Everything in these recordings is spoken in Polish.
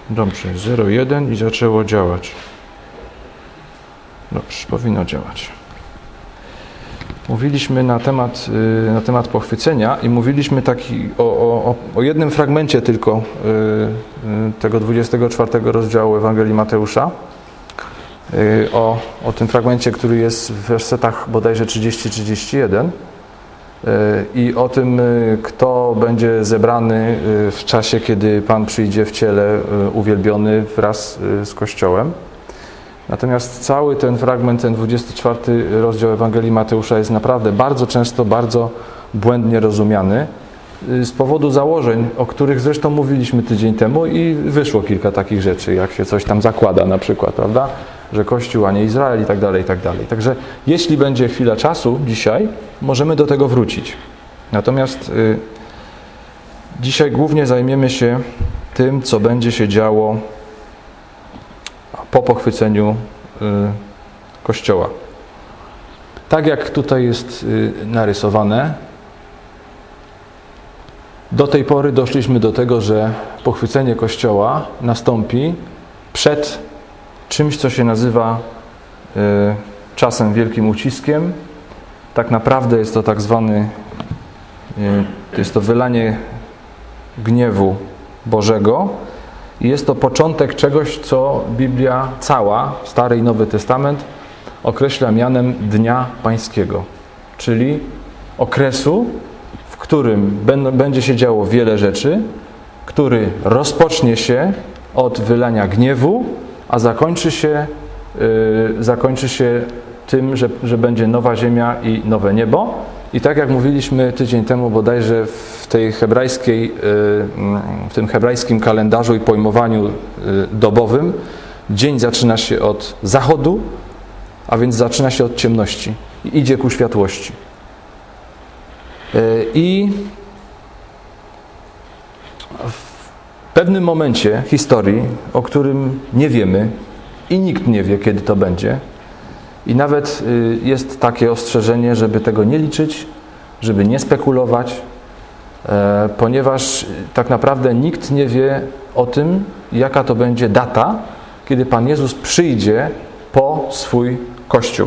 Dobrze, 0,1 i zaczęło działać. Dobrze, powinno działać. Mówiliśmy na temat pochwycenia i mówiliśmy o jednym fragmencie tylko tego 24 rozdziału Ewangelii Mateusza. O tym fragmencie, który jest w wersetach bodajże 30-31 i o tym, kto będzie zebrany w czasie, kiedy Pan przyjdzie w ciele uwielbiony wraz z Kościołem. Natomiast cały ten fragment, ten 24 rozdział Ewangelii Mateusza jest naprawdę bardzo często, bardzo błędnie rozumiany z powodu założeń, o których zresztą mówiliśmy tydzień temu i wyszło kilka takich rzeczy, jak się coś tam zakłada na przykład, prawda? Że Kościół, a nie Izrael i tak dalej, i tak dalej. Także jeśli będzie chwila czasu dzisiaj, możemy do tego wrócić. Natomiast dzisiaj głównie zajmiemy się tym, co będzie się działo po pochwyceniu Kościoła. Tak jak tutaj jest narysowane, do tej pory doszliśmy do tego, że pochwycenie Kościoła nastąpi przed czymś, co się nazywa czasem wielkim uciskiem. Tak naprawdę jest to tak zwany, jest to wylanie gniewu Bożego i jest to początek czegoś, co Biblia cała, Stary i Nowy Testament, określa mianem Dnia Pańskiego, czyli okresu, w którym będzie się działo wiele rzeczy, który rozpocznie się od wylania gniewu, a zakończy się tym, że będzie nowa ziemia i nowe niebo. I tak jak mówiliśmy tydzień temu bodajże w tym hebrajskim kalendarzu i pojmowaniu dobowym, dzień zaczyna się od zachodu, a więc zaczyna się od ciemności i idzie ku światłości. I w pewnym momencie historii, o którym nie wiemy i nikt nie wie, kiedy to będzie, i nawet jest takie ostrzeżenie, żeby tego nie liczyć, żeby nie spekulować, ponieważ tak naprawdę nikt nie wie o tym, jaka to będzie data, kiedy Pan Jezus przyjdzie po swój Kościół.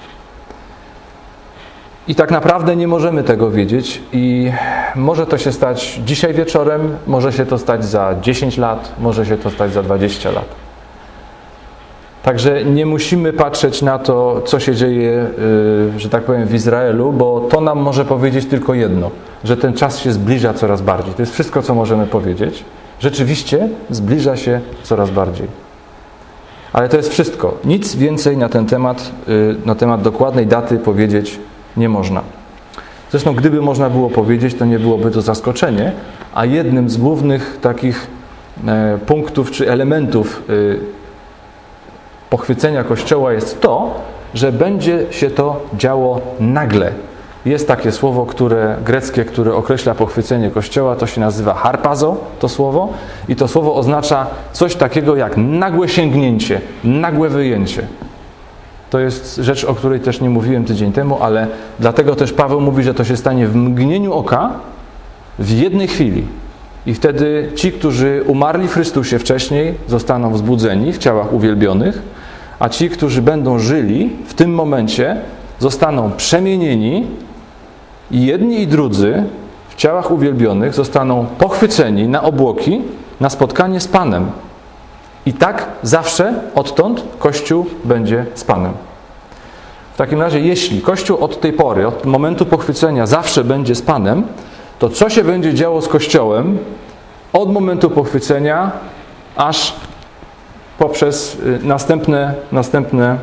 I tak naprawdę nie możemy tego wiedzieć i może to się stać dzisiaj wieczorem, może się to stać za 10 lat, może się to stać za 20 lat. Także nie musimy patrzeć na to, co się dzieje, że tak powiem, w Izraelu, bo to nam może powiedzieć tylko jedno, że ten czas się zbliża coraz bardziej. To jest wszystko, co możemy powiedzieć. Rzeczywiście zbliża się coraz bardziej. Ale to jest wszystko. Nic więcej na ten temat dokładnej daty powiedzieć nie można. Zresztą gdyby można było powiedzieć, to nie byłoby to zaskoczenie, a jednym z głównych takich punktów czy elementów pochwycenia Kościoła jest to, że będzie się to działo nagle. Jest takie słowo greckie, które określa pochwycenie Kościoła, to się nazywa harpazo, to słowo, i to słowo oznacza coś takiego jak nagłe sięgnięcie, nagłe wyjęcie. To jest rzecz, o której też nie mówiłem tydzień temu, ale dlatego też Paweł mówi, że to się stanie w mgnieniu oka, w jednej chwili. I wtedy ci, którzy umarli w Chrystusie wcześniej, zostaną wzbudzeni w ciałach uwielbionych, a ci, którzy będą żyli w tym momencie, zostaną przemienieni i jedni i drudzy w ciałach uwielbionych zostaną pochwyceni na obłoki na spotkanie z Panem. I tak zawsze odtąd Kościół będzie z Panem. W takim razie, jeśli Kościół od tej pory, od momentu pochwycenia zawsze będzie z Panem, to co się będzie działo z Kościołem od momentu pochwycenia aż poprzez następne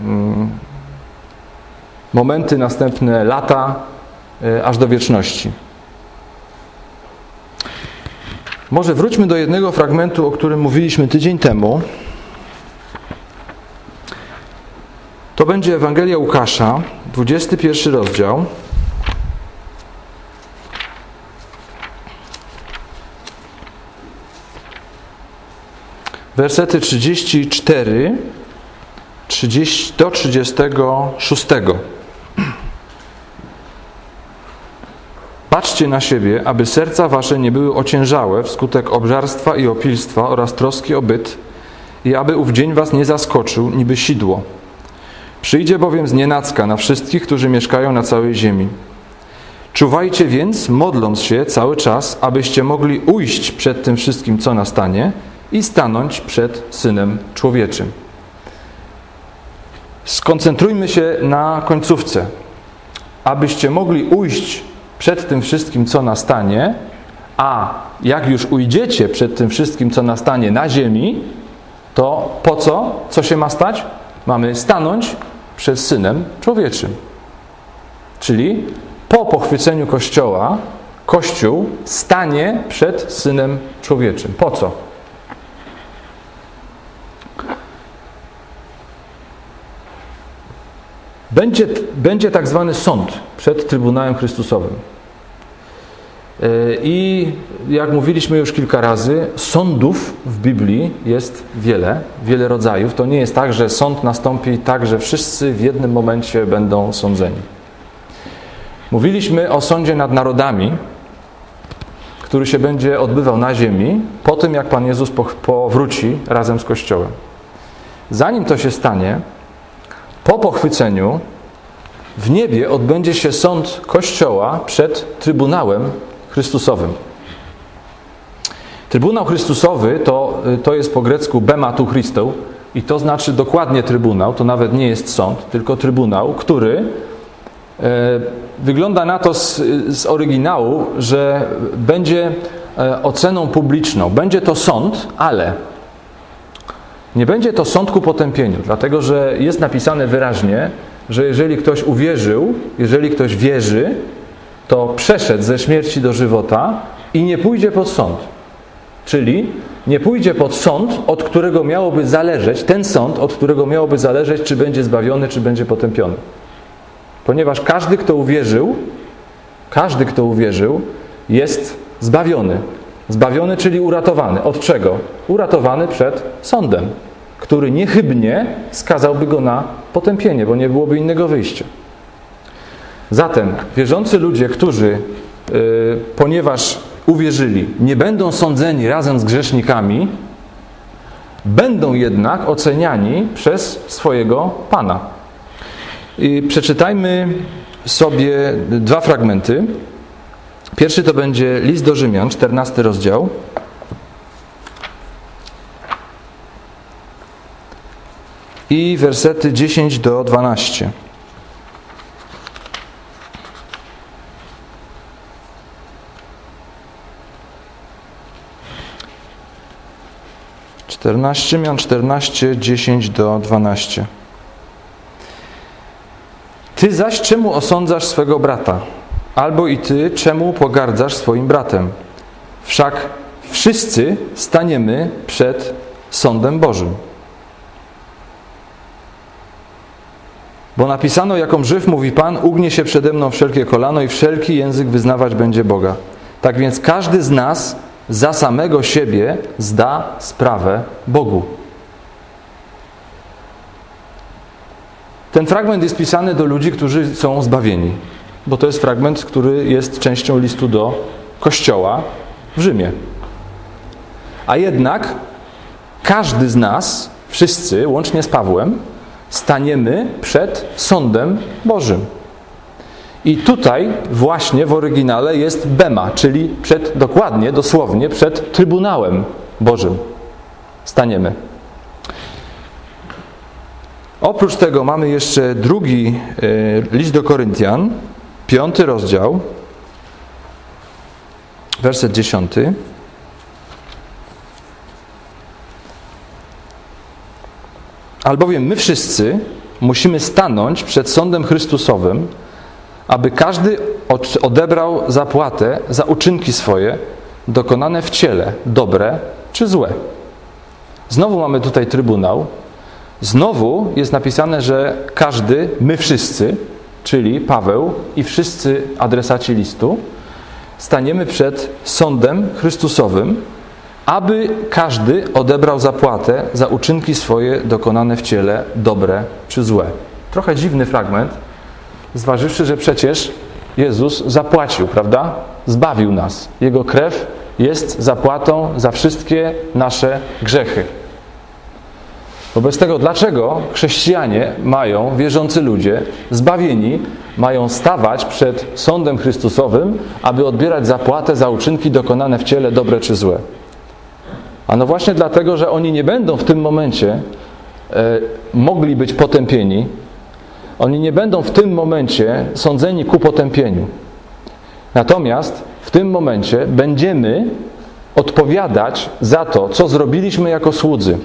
momenty, następne lata, aż do wieczności. Może wróćmy do jednego fragmentu, o którym mówiliśmy tydzień temu. To będzie Ewangelia Łukasza, 21 rozdział. Wersety 34 do 36. Patrzcie na siebie, aby serca wasze nie były ociężałe wskutek obżarstwa i opilstwa oraz troski o byt i aby ów dzień was nie zaskoczył, niby sidło. Przyjdzie bowiem znienacka na wszystkich, którzy mieszkają na całej ziemi. Czuwajcie więc, modląc się cały czas, abyście mogli ujść przed tym wszystkim, co nastanie i stanąć przed Synem Człowieczym. Skoncentrujmy się na końcówce. Abyście mogli ujść przed tym wszystkim, co nastanie, a jak już ujdziecie przed tym wszystkim, co nastanie na ziemi, to po co? Co się ma stać? Mamy stanąć przed Synem Człowieczym. Czyli po pochwyceniu Kościoła, Kościół stanie przed Synem Człowieczym. Po co? Będzie tak zwany sąd przed Trybunałem Chrystusowym. I jak mówiliśmy już kilka razy, sądów w Biblii jest wiele rodzajów. To nie jest tak, że sąd nastąpi tak, że wszyscy w jednym momencie będą sądzeni. Mówiliśmy o sądzie nad narodami, który się będzie odbywał na ziemi, po tym jak Pan Jezus powróci razem z Kościołem. Zanim to się stanie, po pochwyceniu w niebie odbędzie się sąd Kościoła przed Trybunałem Chrystusowym. Trybunał Chrystusowy to jest po grecku bema tu Christou i to znaczy dokładnie trybunał, to nawet nie jest sąd, tylko trybunał, który wygląda na to z oryginału, że będzie oceną publiczną. Będzie to sąd, ale nie będzie to sąd ku potępieniu, dlatego że jest napisane wyraźnie, że jeżeli ktoś uwierzył, jeżeli ktoś wierzy, to przeszedł ze śmierci do żywota i nie pójdzie pod sąd. Czyli nie pójdzie pod sąd, od którego miałoby zależeć, ten sąd, od którego miałoby zależeć, czy będzie zbawiony, czy będzie potępiony. Ponieważ każdy, kto uwierzył, jest zbawiony. Zbawiony, czyli uratowany. Od czego? Uratowany przed sądem, który niechybnie skazałby go na potępienie, bo nie byłoby innego wyjścia. Zatem wierzący ludzie, którzy, ponieważ uwierzyli, nie będą sądzeni razem z grzesznikami, będą jednak oceniani przez swojego Pana. I przeczytajmy sobie dwa fragmenty. Pierwszy to będzie list do Rzymian, 14 rozdział. I wersety 10 do 12. Rzymian 14, 10 do 12. Ty zaś czemu osądzasz swego brata? Albo i ty czemu pogardzasz swoim bratem? Wszak wszyscy staniemy przed sądem Bożym. Bo napisano, jaką żyw mówi Pan, ugnie się przede mną wszelkie kolano i wszelki język wyznawać będzie Boga. Tak więc każdy z nas za samego siebie zda sprawę Bogu. Ten fragment jest pisany do ludzi, którzy są zbawieni, bo to jest fragment, który jest częścią listu do Kościoła w Rzymie. A jednak każdy z nas, wszyscy, łącznie z Pawłem, staniemy przed sądem Bożym. I tutaj właśnie w oryginale jest bema, czyli dokładnie, dosłownie przed Trybunałem Bożym staniemy. Oprócz tego mamy jeszcze drugi list do Koryntian, 5 rozdział, werset 10. Albowiem my wszyscy musimy stanąć przed sądem Chrystusowym, aby każdy odebrał zapłatę za uczynki swoje, dokonane w ciele, dobre czy złe. Znowu mamy tutaj trybunał. Znowu jest napisane, że każdy, my wszyscy, czyli Paweł i wszyscy adresaci listu, staniemy przed sądem Chrystusowym, aby każdy odebrał zapłatę za uczynki swoje dokonane w ciele, dobre czy złe. Trochę dziwny fragment, zważywszy, że przecież Jezus zapłacił, prawda? Zbawił nas. Jego krew jest zapłatą za wszystkie nasze grzechy. Wobec tego, dlaczego chrześcijanie mają, wierzący ludzie, zbawieni, mają stawać przed sądem Chrystusowym, aby odbierać zapłatę za uczynki dokonane w ciele, dobre czy złe? Ano właśnie dlatego, że oni nie będą w tym momencie mogli być potępieni. Oni nie będą w tym momencie sądzeni ku potępieniu. Natomiast w tym momencie będziemy odpowiadać za to, co zrobiliśmy jako słudzy.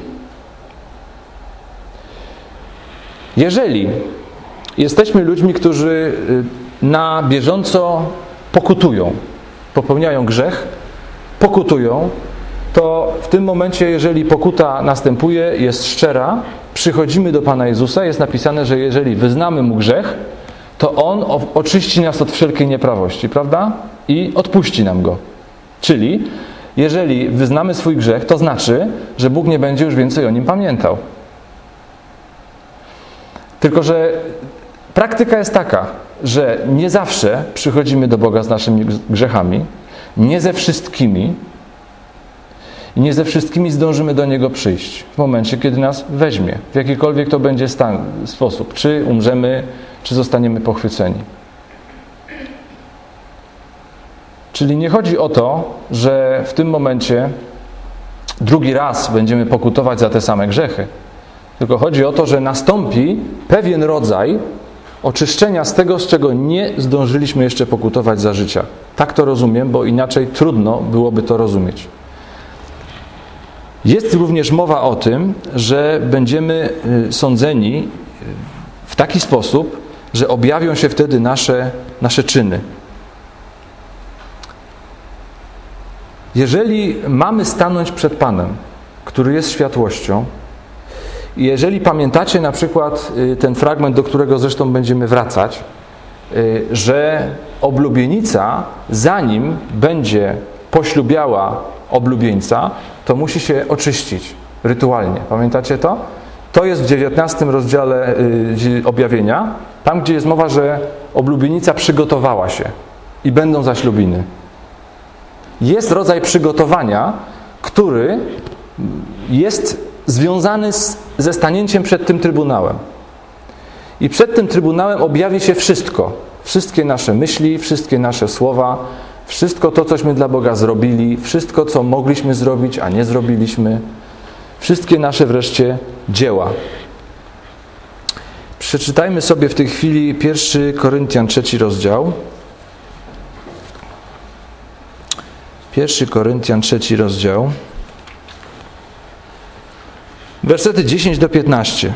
Jeżeli jesteśmy ludźmi, którzy na bieżąco pokutują, popełniają grzech, pokutują, to w tym momencie, jeżeli pokuta następuje, jest szczera, przychodzimy do Pana Jezusa, jest napisane, że jeżeli wyznamy Mu grzech, to On oczyści nas od wszelkiej nieprawości, prawda? I odpuści nam go. Czyli, jeżeli wyznamy swój grzech, to znaczy, że Bóg nie będzie już więcej o nim pamiętał. Tylko że praktyka jest taka, że nie zawsze przychodzimy do Boga z naszymi grzechami, nie ze wszystkimi i nie ze wszystkimi zdążymy do Niego przyjść w momencie, kiedy nas weźmie, w jakikolwiek to będzie sposób, czy umrzemy, czy zostaniemy pochwyceni. Czyli nie chodzi o to, że w tym momencie drugi raz będziemy pokutować za te same grzechy. Tylko chodzi o to, że nastąpi pewien rodzaj oczyszczenia z tego, z czego nie zdążyliśmy jeszcze pokutować za życia. Tak to rozumiem, bo inaczej trudno byłoby to rozumieć. Jest również mowa o tym, że będziemy sądzeni w taki sposób, że objawią się wtedy nasze czyny. Jeżeli mamy stanąć przed Panem, który jest światłością, i jeżeli pamiętacie na przykład ten fragment, do którego zresztą będziemy wracać, że oblubienica, zanim będzie poślubiała oblubieńca, to musi się oczyścić rytualnie. Pamiętacie to? To jest w 19 rozdziale Objawienia, tam gdzie jest mowa, że oblubienica przygotowała się i będą zaślubiny. Jest rodzaj przygotowania, który jest związany ze stanięciem przed tym Trybunałem. I przed tym Trybunałem objawi się wszystko. Wszystkie nasze myśli, wszystkie nasze słowa, wszystko to, cośmy dla Boga zrobili, wszystko, co mogliśmy zrobić, a nie zrobiliśmy, wszystkie nasze wreszcie dzieła. Przeczytajmy sobie w tej chwili 1 Koryntian 3 rozdział. 1 Koryntian 3 rozdział. Wersety 10 do 15.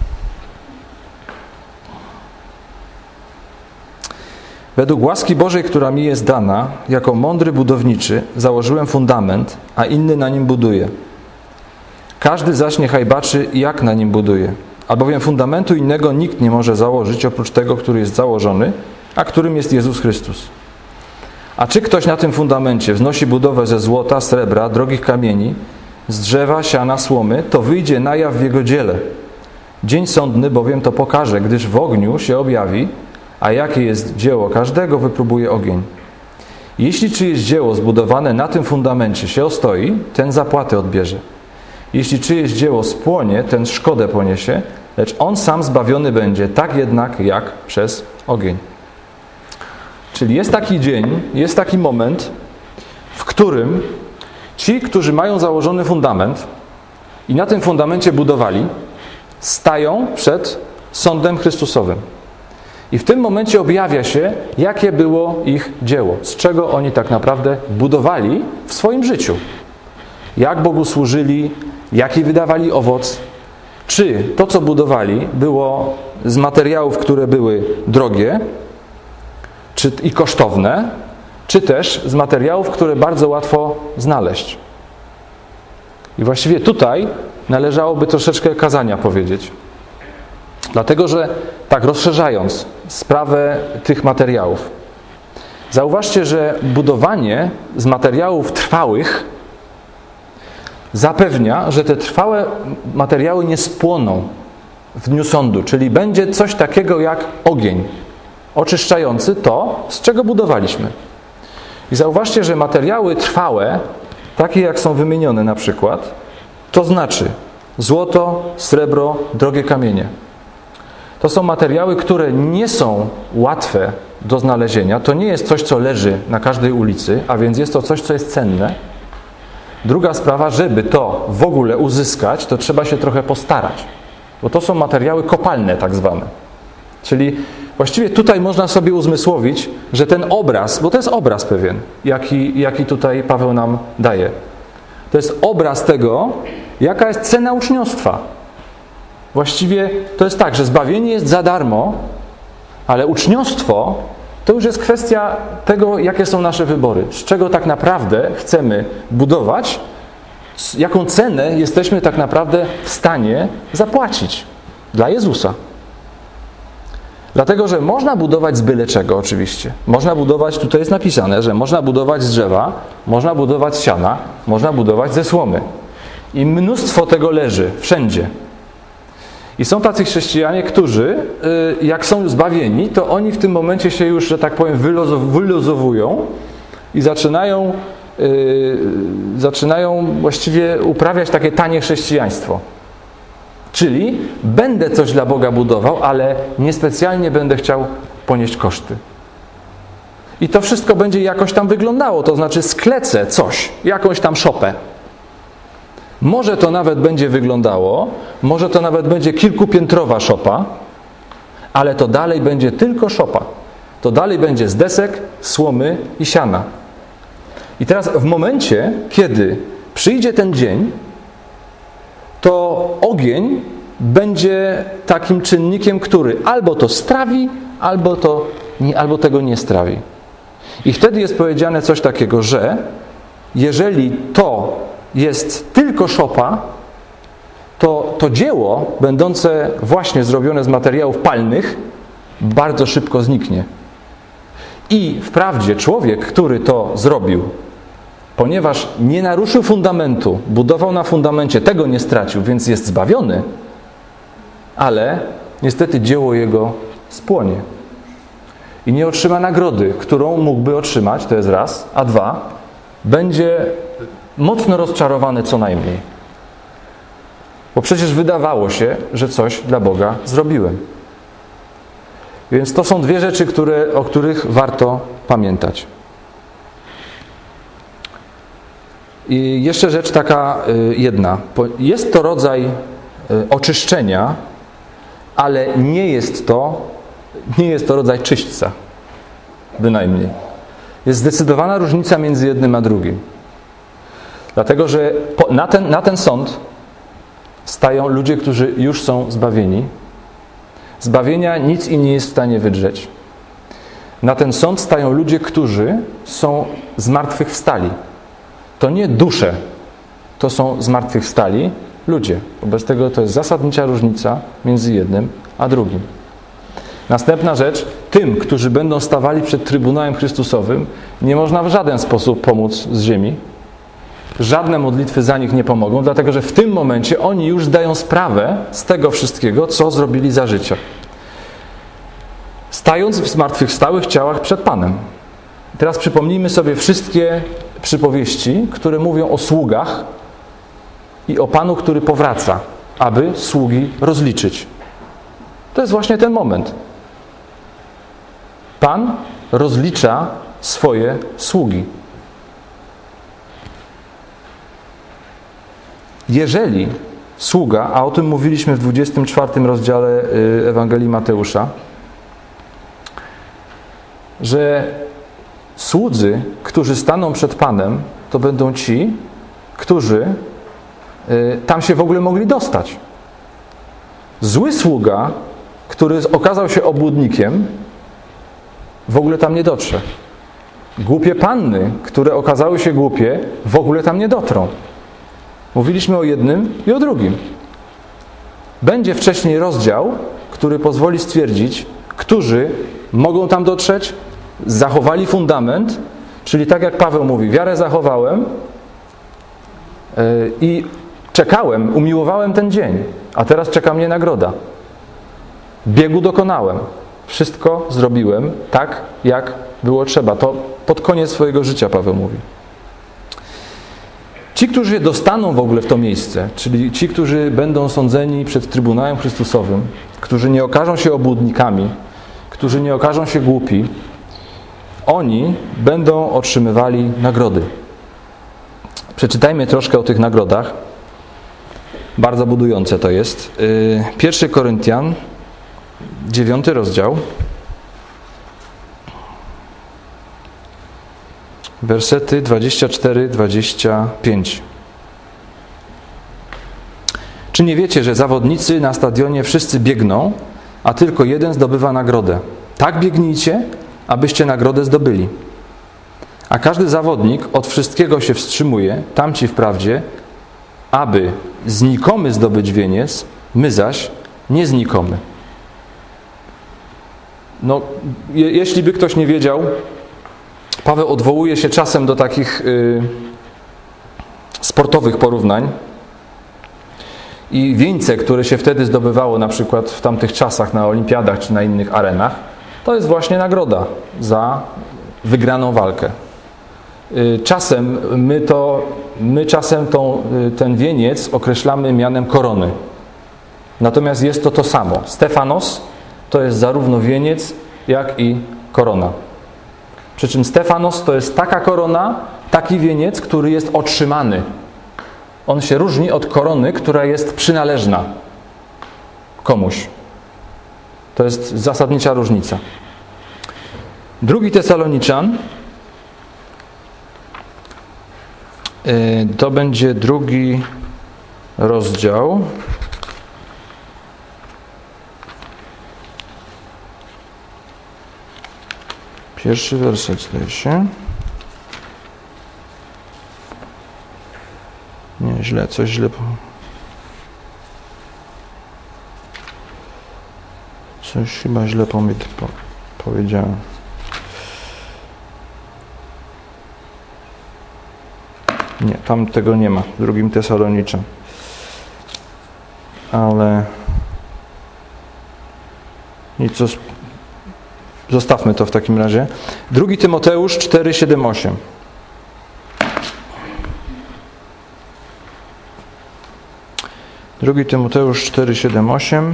Według łaski Bożej, która mi jest dana, jako mądry budowniczy, założyłem fundament, a inny na nim buduje. Każdy zaś niechaj baczy, jak na nim buduje. Albowiem fundamentu innego nikt nie może założyć, oprócz tego, który jest założony, a którym jest Jezus Chrystus. A czy ktoś na tym fundamencie wznosi budowę ze złota, srebra, drogich kamieni, z drzewa, siana, słomy, to wyjdzie na jaw w jego dziele. Dzień sądny bowiem to pokaże, gdyż w ogniu się objawi, a jakie jest dzieło każdego, wypróbuje ogień. Jeśli czyjeś dzieło zbudowane na tym fundamencie się ostoi, ten zapłatę odbierze. Jeśli czyjeś dzieło spłonie, ten szkodę poniesie, lecz on sam zbawiony będzie, tak jednak jak przez ogień. Czyli jest taki dzień, jest taki moment, w którym ci, którzy mają założony fundament i na tym fundamencie budowali, stają przed sądem Chrystusowym. I w tym momencie objawia się, jakie było ich dzieło, z czego oni tak naprawdę budowali w swoim życiu. Jak Bogu służyli, jaki wydawali owoc, czy to, co budowali, było z materiałów, które były drogie i kosztowne, czy też z materiałów, które bardzo łatwo znaleźć. I właściwie tutaj należałoby troszeczkę kazania powiedzieć. Dlatego, że tak rozszerzając sprawę tych materiałów, zauważcie, że budowanie z materiałów trwałych zapewnia, że te trwałe materiały nie spłoną w dniu sądu, czyli będzie coś takiego jak ogień. oczyszczający to, z czego budowaliśmy. I zauważcie, że materiały trwałe, takie jak są wymienione na przykład, to znaczy złoto, srebro, drogie kamienie. To są materiały, które nie są łatwe do znalezienia. To nie jest coś, co leży na każdej ulicy, a więc jest to coś, co jest cenne. Druga sprawa, żeby to w ogóle uzyskać, to trzeba się trochę postarać, bo to są materiały kopalne tak zwane. Czyli właściwie tutaj można sobie uzmysłowić, że ten obraz, bo to jest obraz pewien, jaki tutaj Paweł nam daje. To jest obraz tego, jaka jest cena uczniostwa. Właściwie to jest tak, że zbawienie jest za darmo, ale uczniostwo to już jest kwestia tego, jakie są nasze wybory, z czego tak naprawdę chcemy budować, jaką cenę jesteśmy tak naprawdę w stanie zapłacić dla Jezusa. Dlatego, że można budować z byle czego oczywiście. Można budować, tutaj jest napisane, że można budować z drzewa, można budować z siana, można budować ze słomy. I mnóstwo tego leży wszędzie. I są tacy chrześcijanie, którzy jak są zbawieni, to oni w tym momencie się już, że tak powiem, wyluzowują i zaczynają właściwie uprawiać takie tanie chrześcijaństwo. Czyli będę coś dla Boga budował, ale niespecjalnie będę chciał ponieść koszty. I to wszystko będzie jakoś tam wyglądało, to znaczy sklecę coś, jakąś tam szopę. Może to nawet będzie wyglądało, może to nawet będzie kilkupiętrowa szopa, ale to dalej będzie tylko szopa. To dalej będzie z desek, słomy i siana. I teraz w momencie, kiedy przyjdzie ten dzień, to ogień będzie takim czynnikiem, który albo to strawi, albo tego nie strawi. I wtedy jest powiedziane coś takiego, że jeżeli to jest tylko szopa, to dzieło, będące właśnie zrobione z materiałów palnych, bardzo szybko zniknie. I wprawdzie człowiek, który to zrobił, ponieważ nie naruszył fundamentu, budował na fundamencie, tego nie stracił, więc jest zbawiony, ale niestety dzieło jego spłonie. I nie otrzyma nagrody, którą mógłby otrzymać, to jest raz, a dwa, będzie mocno rozczarowany co najmniej. Bo przecież wydawało się, że coś dla Boga zrobiłem. Więc to są dwie rzeczy, o których warto pamiętać. I jeszcze rzecz taka jedna. Jest to rodzaj oczyszczenia, ale nie jest to rodzaj czyśćca. Bynajmniej. Jest zdecydowana różnica między jednym a drugim. Dlatego, że na ten sąd stają ludzie, którzy już są zbawieni. Zbawienia nic im nie jest w stanie wydrzeć. Na ten sąd stają ludzie, którzy są zmartwychwstali. To nie dusze, to są zmartwychwstali ludzie. Wobec tego to jest zasadnicza różnica między jednym a drugim. Następna rzecz, tym, którzy będą stawali przed Trybunałem Chrystusowym, nie można w żaden sposób pomóc z ziemi. Żadne modlitwy za nich nie pomogą, dlatego że w tym momencie oni już zdają sprawę z tego wszystkiego, co zrobili za życia. Stając w zmartwychwstałych ciałach przed Panem. Teraz przypomnijmy sobie wszystkie przypowieści, które mówią o sługach i o Panu, który powraca, aby sługi rozliczyć. To jest właśnie ten moment. Pan rozlicza swoje sługi. Jeżeli sługa, a o tym mówiliśmy w 24 rozdziale Ewangelii Mateusza, że słudzy, którzy staną przed Panem, to będą ci, którzy tam się w ogóle mogli dostać. Zły sługa, który okazał się obłudnikiem, w ogóle tam nie dotrze. Głupie panny, które okazały się głupie, w ogóle tam nie dotrą. Mówiliśmy o jednym i o drugim. Będzie wcześniej rozdział, który pozwoli stwierdzić, którzy mogą tam dotrzeć, zachowali fundament, czyli tak jak Paweł mówi, wiarę zachowałem i czekałem, umiłowałem ten dzień, a teraz czeka mnie nagroda. Biegu dokonałem. Wszystko zrobiłem tak, jak było trzeba. To pod koniec swojego życia Paweł mówi. Ci, którzy dostaną w ogóle w to miejsce, czyli ci, którzy będą sądzeni przed Trybunałem Chrystusowym, którzy nie okażą się obłudnikami, którzy nie okażą się głupi, oni będą otrzymywali nagrody. Przeczytajmy troszkę o tych nagrodach. Bardzo budujące to jest. 1 Koryntian, 9 rozdział. Wersety 24-25. Czy nie wiecie, że zawodnicy na stadionie wszyscy biegną, a tylko jeden zdobywa nagrodę? Tak biegnijcie, abyście nagrodę zdobyli. A każdy zawodnik od wszystkiego się wstrzymuje, tamci wprawdzie, aby znikomy zdobyć wieniec, my zaś nieznikomy. No, jeśli by ktoś nie wiedział, Paweł odwołuje się czasem do takich sportowych porównań i wieńce, które się wtedy zdobywało na przykład w tamtych czasach na olimpiadach czy na innych arenach, to jest właśnie nagroda za wygraną walkę. Czasem my ten wieniec określamy mianem korony. Natomiast jest to samo. Stefanos to jest zarówno wieniec, jak i korona. Przy czym Stefanos to jest taka korona, taki wieniec, który jest otrzymany. On się różni od korony, która jest przynależna komuś. To jest zasadnicza różnica. 2 Tesaloniczan, to będzie 2 rozdział. Pierwszy werset zdaje się. Nie, źle, coś źle. Coś chyba źle powiedziałem. Nie, tam tego nie ma w 2 Tesaloniczan. Ale nic, zostawmy to w takim razie. 2 Tymoteusz 4, 7, 8. Drugi Tymoteusz 4, 7, 8.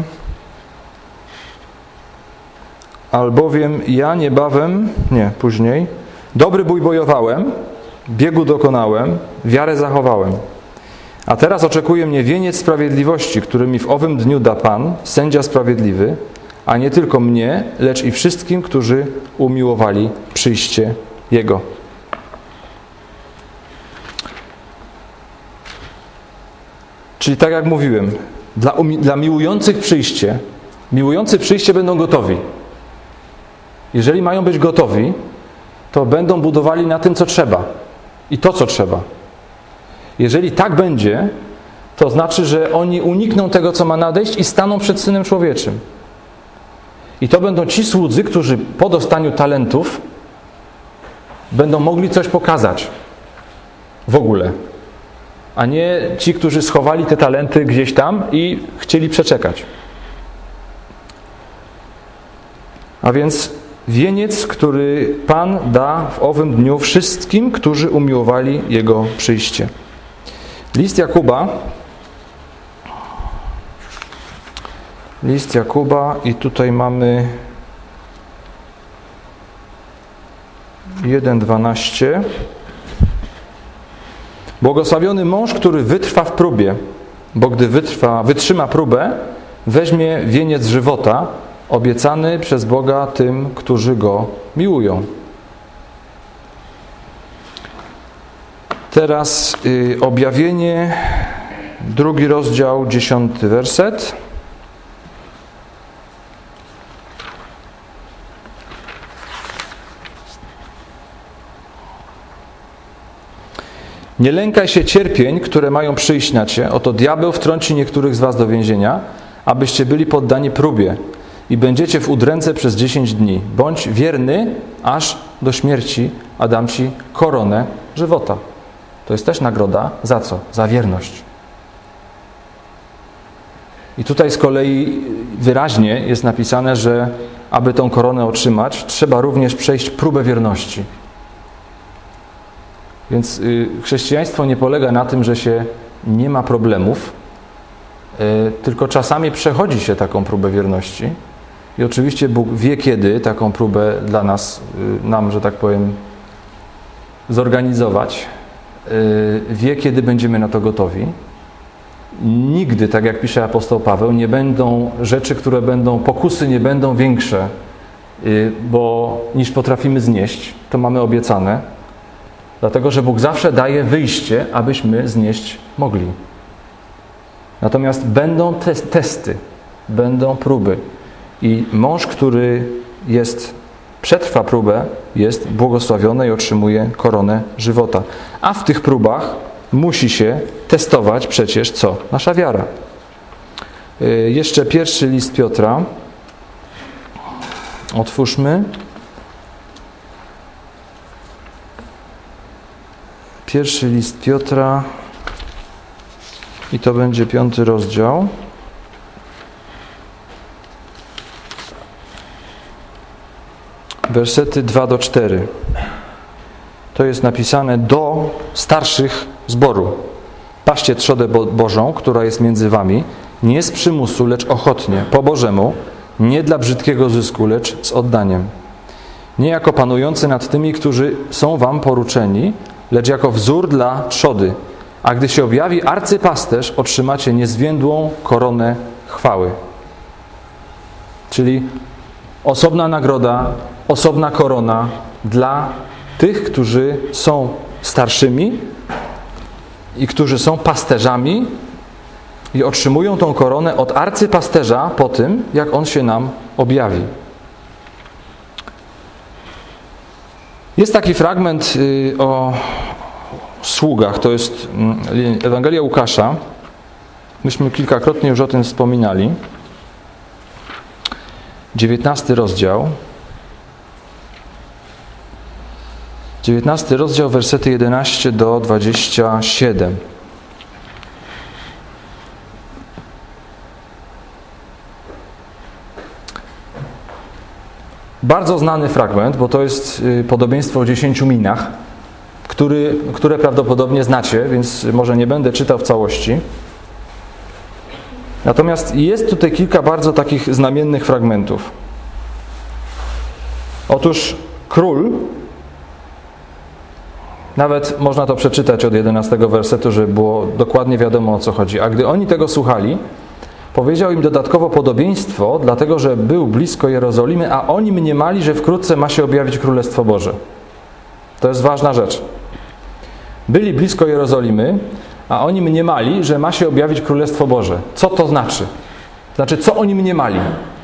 Albowiem ja później, dobry bój bojowałem, biegu dokonałem, wiarę zachowałem. A teraz oczekuje mnie wieniec sprawiedliwości, który mi w owym dniu da Pan, sędzia sprawiedliwy, a nie tylko mnie, lecz i wszystkim, którzy umiłowali przyjście Jego. Czyli tak jak mówiłem, dla miłujących przyjście, miłujący przyjście będą gotowi. Jeżeli mają być gotowi, to będą budowali na tym, co trzeba. I to, co trzeba. Jeżeli tak będzie, to znaczy, że oni unikną tego, co ma nadejść i staną przed Synem Człowieczym. I to będą ci słudzy, którzy po dostaniu talentów będą mogli coś pokazać. W ogóle. A nie ci, którzy schowali te talenty gdzieś tam i chcieli przeczekać. A więc wieniec, który Pan da w owym dniu wszystkim, którzy umiłowali Jego przyjście. List Jakuba i tutaj mamy 1:12. Błogosławiony mąż, który wytrwa w próbie, bo gdy wytrzyma próbę, weźmie wieniec żywota, obiecany przez Boga tym, którzy Go miłują. Teraz Objawienie, 2 rozdział, 10 werset. Nie lękaj się cierpień, które mają przyjść na Cię. Oto diabeł wtrąci niektórych z was do więzienia, abyście byli poddani próbie i będziecie w udręce przez 10 dni. Bądź wierny aż do śmierci, a dam Ci koronę żywota. To jest też nagroda za co? Za wierność. I tutaj z kolei wyraźnie jest napisane, że aby tą koronę otrzymać, trzeba również przejść próbę wierności. Więc chrześcijaństwo nie polega na tym, że się nie ma problemów, tylko czasami przechodzi się taką próbę wierności. I oczywiście Bóg wie, kiedy taką próbę dla nas, nam, że tak powiem, zorganizować. Wie, kiedy będziemy na to gotowi. Nigdy, tak jak pisze apostoł Paweł, nie będą rzeczy, pokusy nie będą większe, niż potrafimy znieść. To mamy obiecane. Dlatego, że Bóg zawsze daje wyjście, abyśmy znieść mogli. Natomiast będą testy, będą próby. I mąż, który przetrwa próbę, jest błogosławiony i otrzymuje koronę żywota. A w tych próbach musi się testować przecież co? Nasza wiara. Jeszcze pierwszy list Piotra. Otwórzmy. Pierwszy list Piotra i to będzie 5 rozdział. Wersety 2-4. To jest napisane do starszych zboru. Paście trzodę Bożą, która jest między wami, nie z przymusu, lecz ochotnie, po Bożemu, nie dla brzydkiego zysku, lecz z oddaniem. Nie jako panujący nad tymi, którzy są wam poruczeni, lecz jako wzór dla trzody. A gdy się objawi arcypasterz, otrzymacie niezwiędłą koronę chwały. Czyli osobna nagroda, osobna korona dla tych, którzy są starszymi i którzy są pasterzami i otrzymują tą koronę od arcypasterza po tym, jak on się nam objawi. Jest taki fragment o sługach, to jest Ewangelia Łukasza. Myśmy kilkakrotnie już o tym wspominali. 19 rozdział. 19 rozdział, wersety 11 do 27. Bardzo znany fragment, bo to jest podobieństwo o 10 minach, które prawdopodobnie znacie, więc może nie będę czytał w całości. Natomiast jest tutaj kilka bardzo takich znamiennych fragmentów. Otóż król, nawet można to przeczytać od 11 wersetu, żeby było dokładnie wiadomo, o co chodzi. A gdy oni tego słuchali, powiedział im dodatkowo podobieństwo, dlatego że był blisko Jerozolimy, a oni mniemali, że wkrótce ma się objawić Królestwo Boże. To jest ważna rzecz. Byli blisko Jerozolimy, a oni mniemali, że ma się objawić Królestwo Boże. Co to znaczy? Znaczy, co oni mniemali?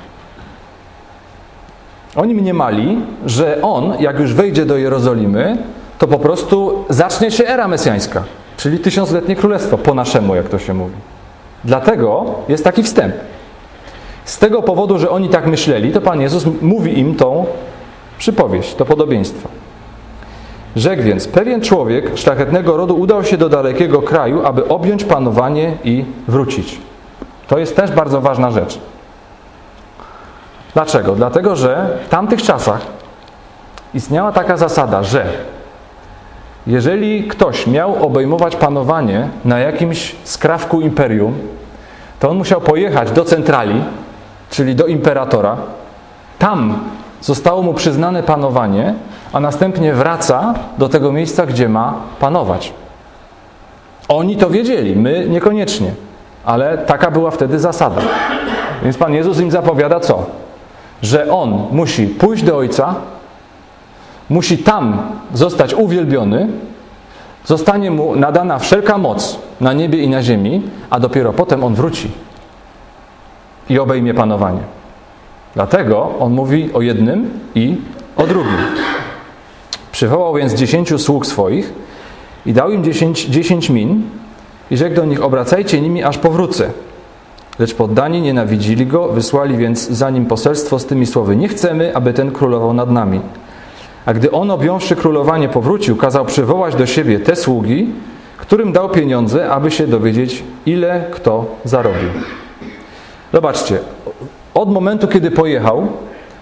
Oni mniemali, że on, jak już wejdzie do Jerozolimy, to po prostu zacznie się era mesjańska, czyli 1000-letnie królestwo, po naszemu, jak to się mówi. Dlatego jest taki wstęp. Z tego powodu, że oni tak myśleli, to Pan Jezus mówi im tą przypowieść, to podobieństwo. Rzekł więc, pewien człowiek szlachetnego rodu udał się do dalekiego kraju, aby objąć panowanie i wrócić. To jest też bardzo ważna rzecz. Dlaczego? Dlatego, że w tamtych czasach istniała taka zasada, że jeżeli ktoś miał obejmować panowanie na jakimś skrawku imperium, to on musiał pojechać do centrali, czyli do imperatora. Tam zostało mu przyznane panowanie, a następnie wraca do tego miejsca, gdzie ma panować. Oni to wiedzieli, my niekoniecznie, ale taka była wtedy zasada. Więc Pan Jezus im zapowiada co? Że On musi pójść do Ojca, musi tam zostać uwielbiony, zostanie mu nadana wszelka moc na niebie i na ziemi, a dopiero potem On wróci i obejmie panowanie. Dlatego On mówi o jednym i o drugim. Przywołał więc 10 sług swoich i dał im 10 min i rzekł do nich, obracajcie nimi, aż powrócę. Lecz poddani nienawidzili go, wysłali więc za nim poselstwo z tymi słowy, nie chcemy, aby ten królował nad nami. A gdy on, objąwszy królowanie, powrócił, kazał przywołać do siebie te sługi, którym dał pieniądze, aby się dowiedzieć, ile kto zarobił. Zobaczcie, od momentu, kiedy pojechał,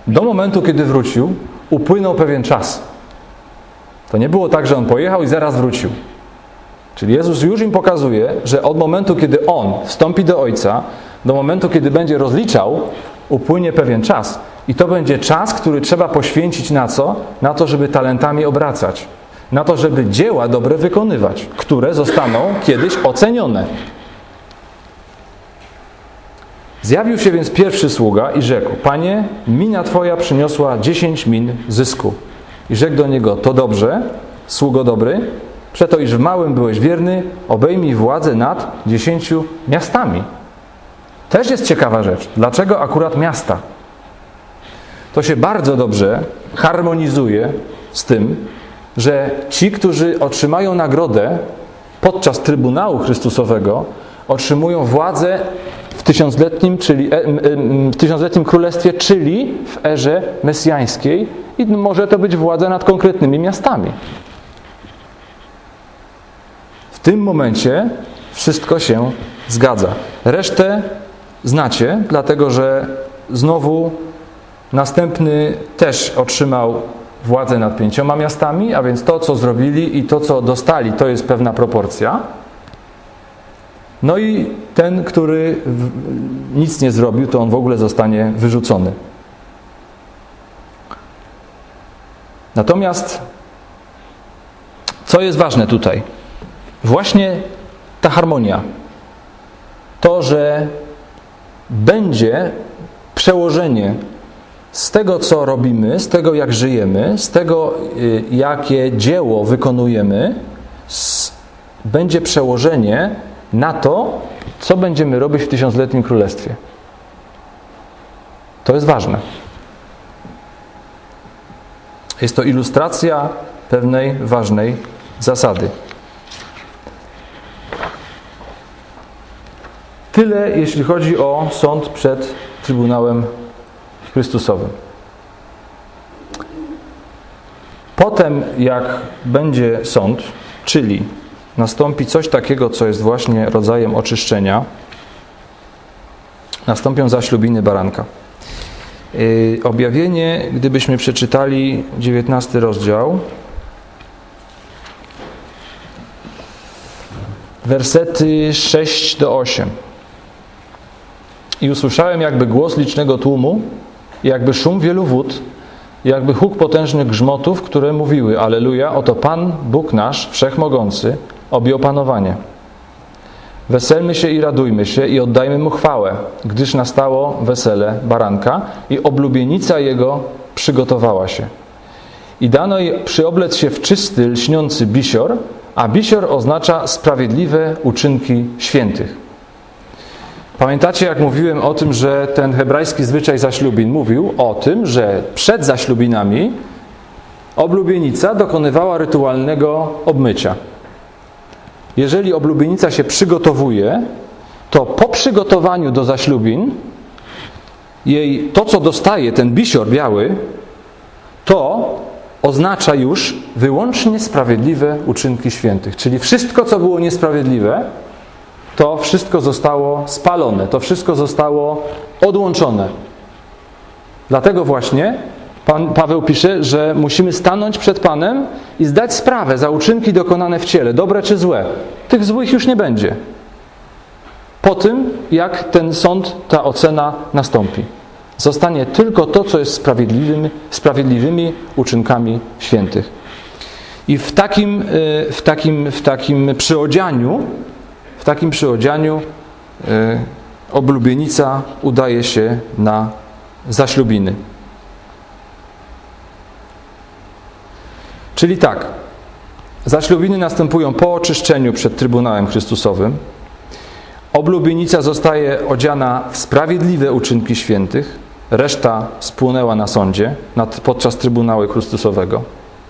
do momentu, kiedy wrócił, upłynął pewien czas. To nie było tak, że on pojechał i zaraz wrócił. Czyli Jezus już im pokazuje, że od momentu, kiedy On wstąpi do Ojca, do momentu, kiedy będzie rozliczał, upłynie pewien czas. I to będzie czas, który trzeba poświęcić na co? Na to, żeby talentami obracać. Na to, żeby dzieła dobre wykonywać, które zostaną kiedyś ocenione. Zjawił się więc pierwszy sługa i rzekł: Panie, mina Twoja przyniosła 10 min zysku. I rzekł do niego: To dobrze, sługo dobry, przeto iż w małym byłeś wierny, obejmij władzę nad 10 miastami. Też jest ciekawa rzecz. Dlaczego akurat miasta? To się bardzo dobrze harmonizuje z tym, że ci, którzy otrzymają nagrodę podczas Trybunału Chrystusowego, otrzymują władzę w tysiącletnim królestwie, czyli w erze mesjańskiej, i może to być władza nad konkretnymi miastami. W tym momencie wszystko się zgadza. Resztę znacie, dlatego że znowu następny też otrzymał władzę nad 5 miastami, a więc to, co zrobili i to, co dostali, to jest pewna proporcja. No i ten, który nic nie zrobił, to on w ogóle zostanie wyrzucony. Natomiast co jest ważne tutaj? Właśnie ta harmonia. To, że będzie przełożenie z tego, co robimy, z tego, jak żyjemy, z tego, jakie dzieło wykonujemy, będzie przełożenie na to, co będziemy robić w tysiącletnim królestwie. To jest ważne. Jest to ilustracja pewnej ważnej zasady. Tyle, jeśli chodzi o sąd przed Trybunałem Chrystusowym. Potem, jak będzie sąd, czyli nastąpi coś takiego, co jest właśnie rodzajem oczyszczenia, nastąpią zaślubiny baranka. Objawienie, gdybyśmy przeczytali 19 rozdział, wersety 6 do 8. I usłyszałem jakby głos licznego tłumu, jakby szum wielu wód, jakby huk potężnych grzmotów, które mówiły: Alleluja, oto Pan, Bóg nasz, Wszechmogący, objął panowanie. Weselmy się i radujmy się i oddajmy Mu chwałę, gdyż nastało wesele baranka i oblubienica Jego przygotowała się. I dano jej przyoblec się w czysty, lśniący bisior, a bisior oznacza sprawiedliwe uczynki świętych. Pamiętacie, jak mówiłem o tym, że ten hebrajski zwyczaj zaślubin mówił o tym, że przed zaślubinami oblubienica dokonywała rytualnego obmycia. Jeżeli oblubienica się przygotowuje, to po przygotowaniu do zaślubin jej to, co dostaje, ten bisior biały, to oznacza już wyłącznie sprawiedliwe uczynki świętych. Czyli wszystko, co było niesprawiedliwe, to wszystko zostało spalone, to wszystko zostało odłączone. Dlatego właśnie Paweł pisze, że musimy stanąć przed Panem i zdać sprawę za uczynki dokonane w ciele, dobre czy złe. Tych złych już nie będzie. Po tym, jak ten sąd, ta ocena nastąpi. Zostanie tylko to, co jest sprawiedliwymi uczynkami świętych. I w takim przyodzianiu oblubienica udaje się na zaślubiny. Czyli tak, zaślubiny następują po oczyszczeniu przed Trybunałem Chrystusowym. Oblubienica zostaje odziana w sprawiedliwe uczynki świętych. Reszta spłonęła na sądzie podczas Trybunału Chrystusowego.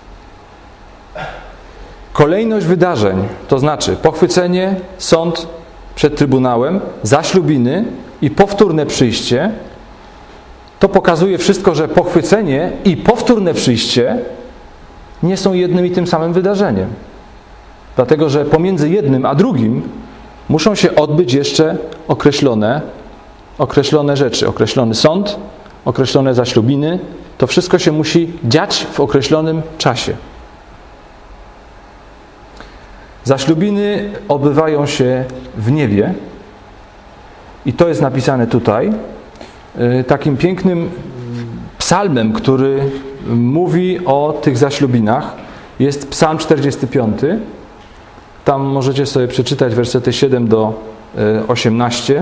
Kolejność wydarzeń, to znaczy pochwycenie, sąd przed Trybunałem, zaślubiny i powtórne przyjście, to pokazuje wszystko, że pochwycenie i powtórne przyjście nie są jednym i tym samym wydarzeniem. Dlatego, że pomiędzy jednym a drugim muszą się odbyć jeszcze określone rzeczy. Określony sąd, określone zaślubiny, To wszystko się musi dziać w określonym czasie. Zaślubiny odbywają się w niebie i to jest napisane tutaj. Takim pięknym psalmem, który mówi o tych zaślubinach, jest Psalm 45. Tam możecie sobie przeczytać wersety 7 do 18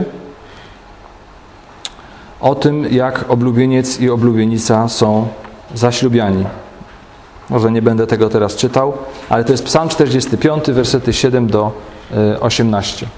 o tym, jak oblubieniec i oblubienica są zaślubiani. Może nie będę tego teraz czytał, ale to jest Psalm 45, wersety 7 do 18.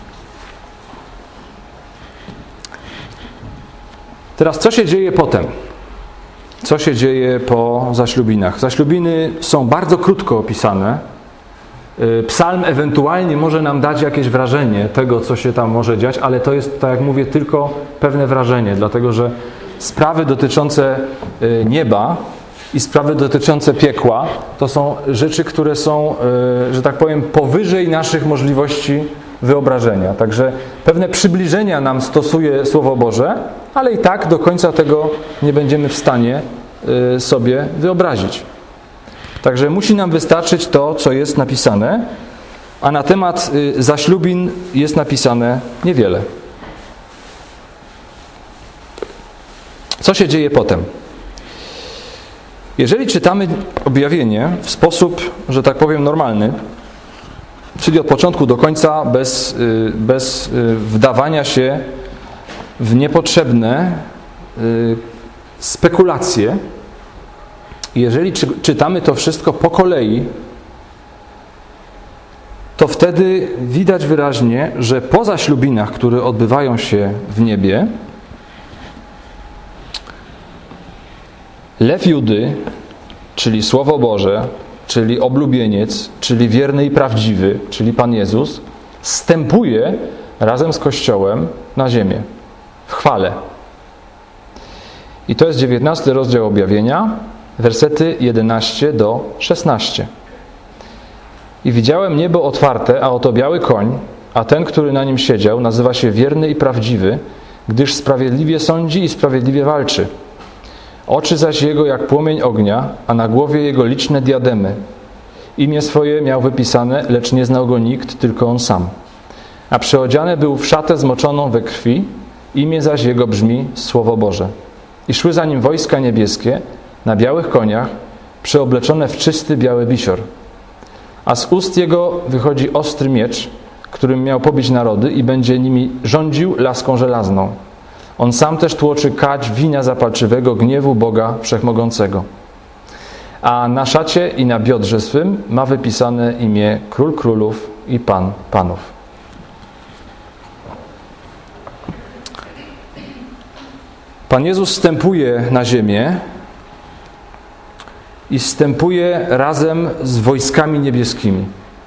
Teraz co się dzieje potem? Co się dzieje po zaślubinach? Zaślubiny są bardzo krótko opisane. Psalm ewentualnie może nam dać jakieś wrażenie tego, co się tam może dziać, ale to jest, tak jak mówię, tylko pewne wrażenie, dlatego że sprawy dotyczące nieba i sprawy dotyczące piekła to są rzeczy, które są, że tak powiem, powyżej naszych możliwości wyobrażenia. Także pewne przybliżenia nam stosuje Słowo Boże, ale i tak do końca tego nie będziemy w stanie sobie wyobrazić. Także musi nam wystarczyć to, co jest napisane, a na temat zaślubin jest napisane niewiele. Co się dzieje potem? Jeżeli czytamy objawienie w sposób, że tak powiem, normalny, czyli od początku do końca, bez wdawania się w niepotrzebne spekulacje, jeżeli czytamy to wszystko po kolei, to wtedy widać wyraźnie, że po zaślubinach, które odbywają się w niebie, lew Judy, czyli Słowo Boże, czyli oblubieniec, czyli wierny i prawdziwy, czyli Pan Jezus, zstępuje razem z Kościołem na ziemię, w chwale. I to jest 19 rozdział Objawienia, wersety 11 do 16. I widziałem niebo otwarte, a oto biały koń, a ten, który na nim siedział, nazywa się wierny i prawdziwy, gdyż sprawiedliwie sądzi i sprawiedliwie walczy. Oczy zaś jego jak płomień ognia, a na głowie jego liczne diademy. Imię swoje miał wypisane, lecz nie znał go nikt, tylko on sam. A przeodziany był w szatę zmoczoną we krwi, imię zaś jego brzmi Słowo Boże. I szły za nim wojska niebieskie, na białych koniach, przeobleczone w czysty biały bisior. A z ust jego wychodzi ostry miecz, którym miał pobić narody i będzie nimi rządził laską żelazną. On sam też tłoczy kać wina zapalczywego gniewu Boga Wszechmogącego. A na szacie i na biodrze swym ma wypisane imię Król Królów i Pan Panów. Pan Jezus wstępuje na ziemię i wstępuje razem z wojskami niebieskimi.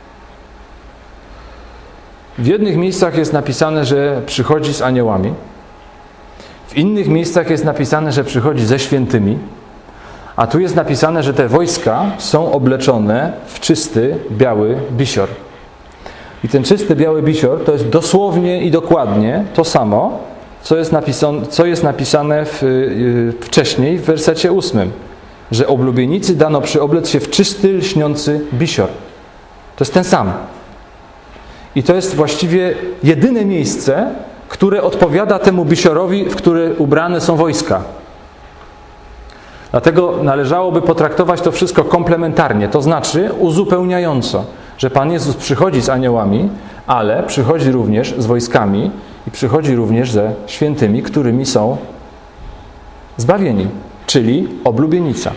W jednych miejscach jest napisane, że przychodzi z aniołami. W innych miejscach jest napisane, że przychodzi ze świętymi. A tu jest napisane, że te wojska są obleczone w czysty, biały bisior. I ten czysty, biały bisior to jest dosłownie i dokładnie to samo, co jest napisane wcześniej w wersecie 8. Że oblubienicy dano przyoblec się w czysty, lśniący bisior. To jest ten sam. I to jest właściwie jedyne miejsce, które odpowiada temu bisiorowi, w który ubrane są wojska. Dlatego należałoby potraktować to wszystko komplementarnie, to znaczy uzupełniająco, że Pan Jezus przychodzi z aniołami, ale przychodzi również z wojskami i przychodzi również ze świętymi, którymi są zbawieni, czyli oblubienica.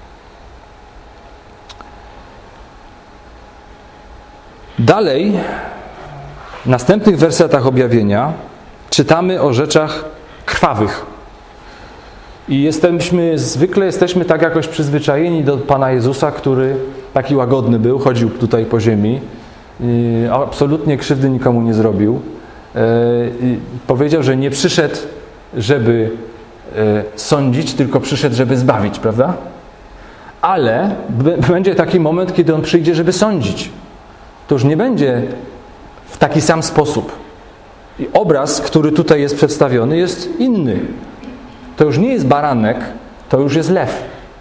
Dalej, w następnych wersetach objawienia czytamy o rzeczach krwawych. I zwykle jesteśmy tak jakoś przyzwyczajeni do Pana Jezusa, który taki łagodny był, chodził tutaj po ziemi, absolutnie krzywdy nikomu nie zrobił. Powiedział, że nie przyszedł, żeby sądzić, tylko przyszedł, żeby zbawić, prawda? Ale będzie taki moment, kiedy On przyjdzie, żeby sądzić. To już nie będzie w taki sam sposób. I obraz, który tutaj jest przedstawiony, jest inny. To już nie jest baranek, to już jest lew.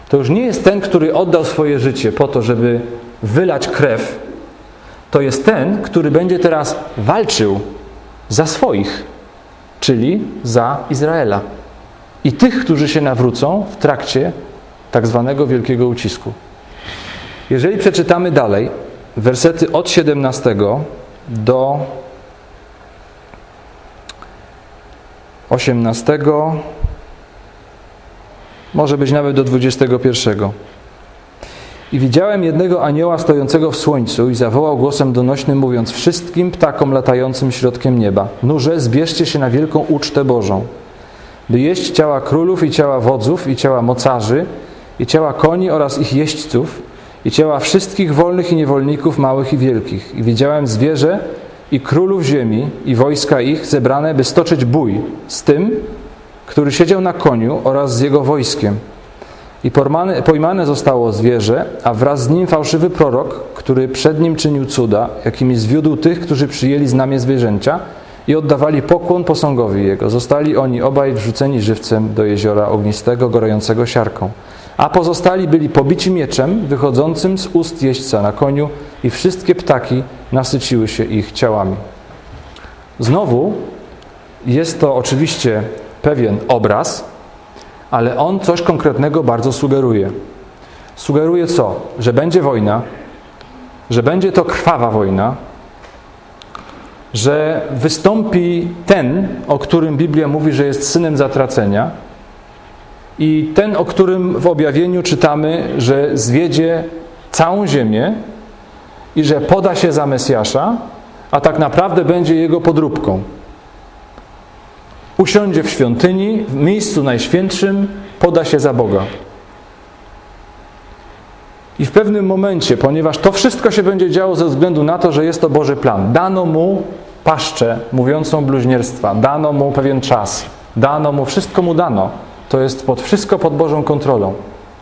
to już nie jest ten, który oddał swoje życie po to, żeby wylać krew. To jest ten, który będzie teraz walczył za swoich, czyli za Izraela. I tych, którzy się nawrócą w trakcie tak zwanego wielkiego ucisku. Jeżeli przeczytamy dalej, wersety od 17 do 18, może być nawet do 21. I widziałem jednego anioła stojącego w słońcu i zawołał głosem donośnym, mówiąc wszystkim ptakom latającym środkiem nieba: nurze, zbierzcie się na wielką ucztę Bożą, by jeść ciała królów i ciała wodzów i ciała mocarzy i ciała koni oraz ich jeźdźców i ciała wszystkich wolnych i niewolników, małych i wielkich. I widziałem zwierzę i królów ziemi i wojska ich zebrane, by stoczyć bój z tym, który siedział na koniu oraz z jego wojskiem. I pojmane zostało zwierzę, a wraz z nim fałszywy prorok, który przed nim czynił cuda, jakimi zwiódł tych, którzy przyjęli znamię zwierzęcia i oddawali pokłon posągowi jego. Zostali oni obaj wrzuceni żywcem do jeziora ognistego, gorącego siarką. A pozostali byli pobici mieczem wychodzącym z ust jeźdźca na koniu i wszystkie ptaki nasyciły się ich ciałami. Znowu jest to oczywiście pewien obraz, ale on coś konkretnego bardzo sugeruje. Sugeruje co? Że będzie wojna, że będzie to krwawa wojna, że wystąpi ten, o którym Biblia mówi, że jest synem zatracenia, i ten, o którym w objawieniu czytamy, że zwiedzie całą ziemię i że poda się za Mesjasza, a tak naprawdę będzie jego podróbką. Usiądzie w świątyni, w miejscu najświętszym, poda się za Boga. I w pewnym momencie, ponieważ to wszystko się będzie działo ze względu na to, że jest to Boży plan, dano mu paszczę mówiącą bluźnierstwa, dano mu pewien czas, dano mu, wszystko mu dano. To jest wszystko pod Bożą kontrolą.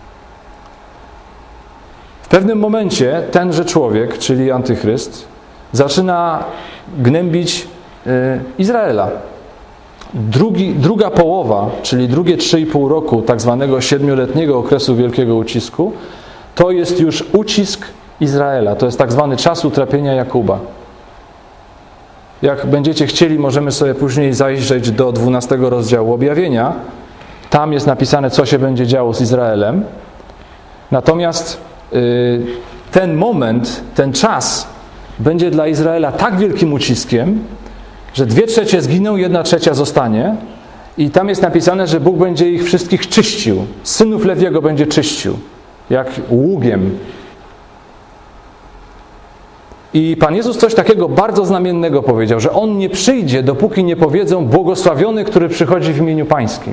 W pewnym momencie tenże człowiek, czyli Antychryst, zaczyna gnębić Izraela. Druga połowa, czyli drugie 3,5 roku tak zwanego 7-letniego okresu wielkiego ucisku, to jest już ucisk Izraela. To jest tak zwany czas utrapienia Jakuba. Jak będziecie chcieli, możemy sobie później zajrzeć do 12 rozdziału Objawienia. Tam jest napisane, co się będzie działo z Izraelem. Natomiast ten moment, ten czas będzie dla Izraela tak wielkim uciskiem, że 2/3 zginą, 1/3 zostanie. I tam jest napisane, że Bóg będzie ich wszystkich czyścił. Synów Lewiego będzie czyścił, jak ługiem. I Pan Jezus coś takiego bardzo znamiennego powiedział, że On nie przyjdzie, dopóki nie powiedzą: błogosławiony, który przychodzi w imieniu Pańskim.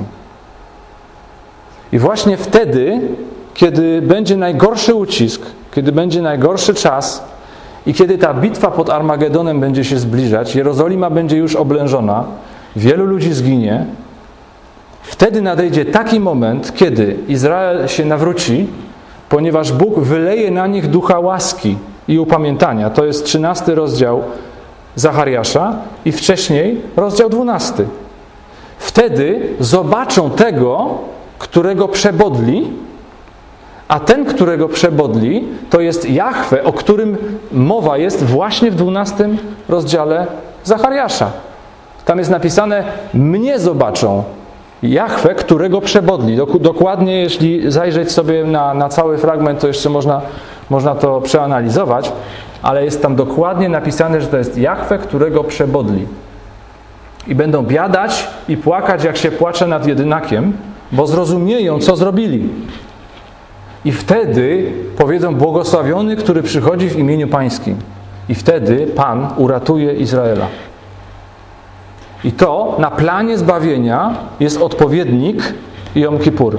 I właśnie wtedy, kiedy będzie najgorszy ucisk, kiedy będzie najgorszy czas i kiedy ta bitwa pod Armagedonem będzie się zbliżać, Jerozolima będzie już oblężona, wielu ludzi zginie, wtedy nadejdzie taki moment, kiedy Izrael się nawróci, ponieważ Bóg wyleje na nich ducha łaski i upamiętania. To jest 13 rozdział Zachariasza i wcześniej rozdział 12. Wtedy zobaczą tego, którego przebodli, a ten, którego przebodli, to jest Jahwe, o którym mowa jest właśnie w 12 rozdziale Zachariasza. Tam jest napisane: mnie zobaczą, Jahwe, którego przebodli. Dokładnie, jeśli zajrzeć sobie na cały fragment, to jeszcze można to przeanalizować, ale jest tam dokładnie napisane, że to jest Jahwe, którego przebodli. I będą biadać i płakać, jak się płacze nad jedynakiem, bo zrozumieją, co zrobili. I wtedy powiedzą: błogosławiony, który przychodzi w imieniu Pańskim. I wtedy Pan uratuje Izraela. I to na planie zbawienia jest odpowiednik Jom Kippur,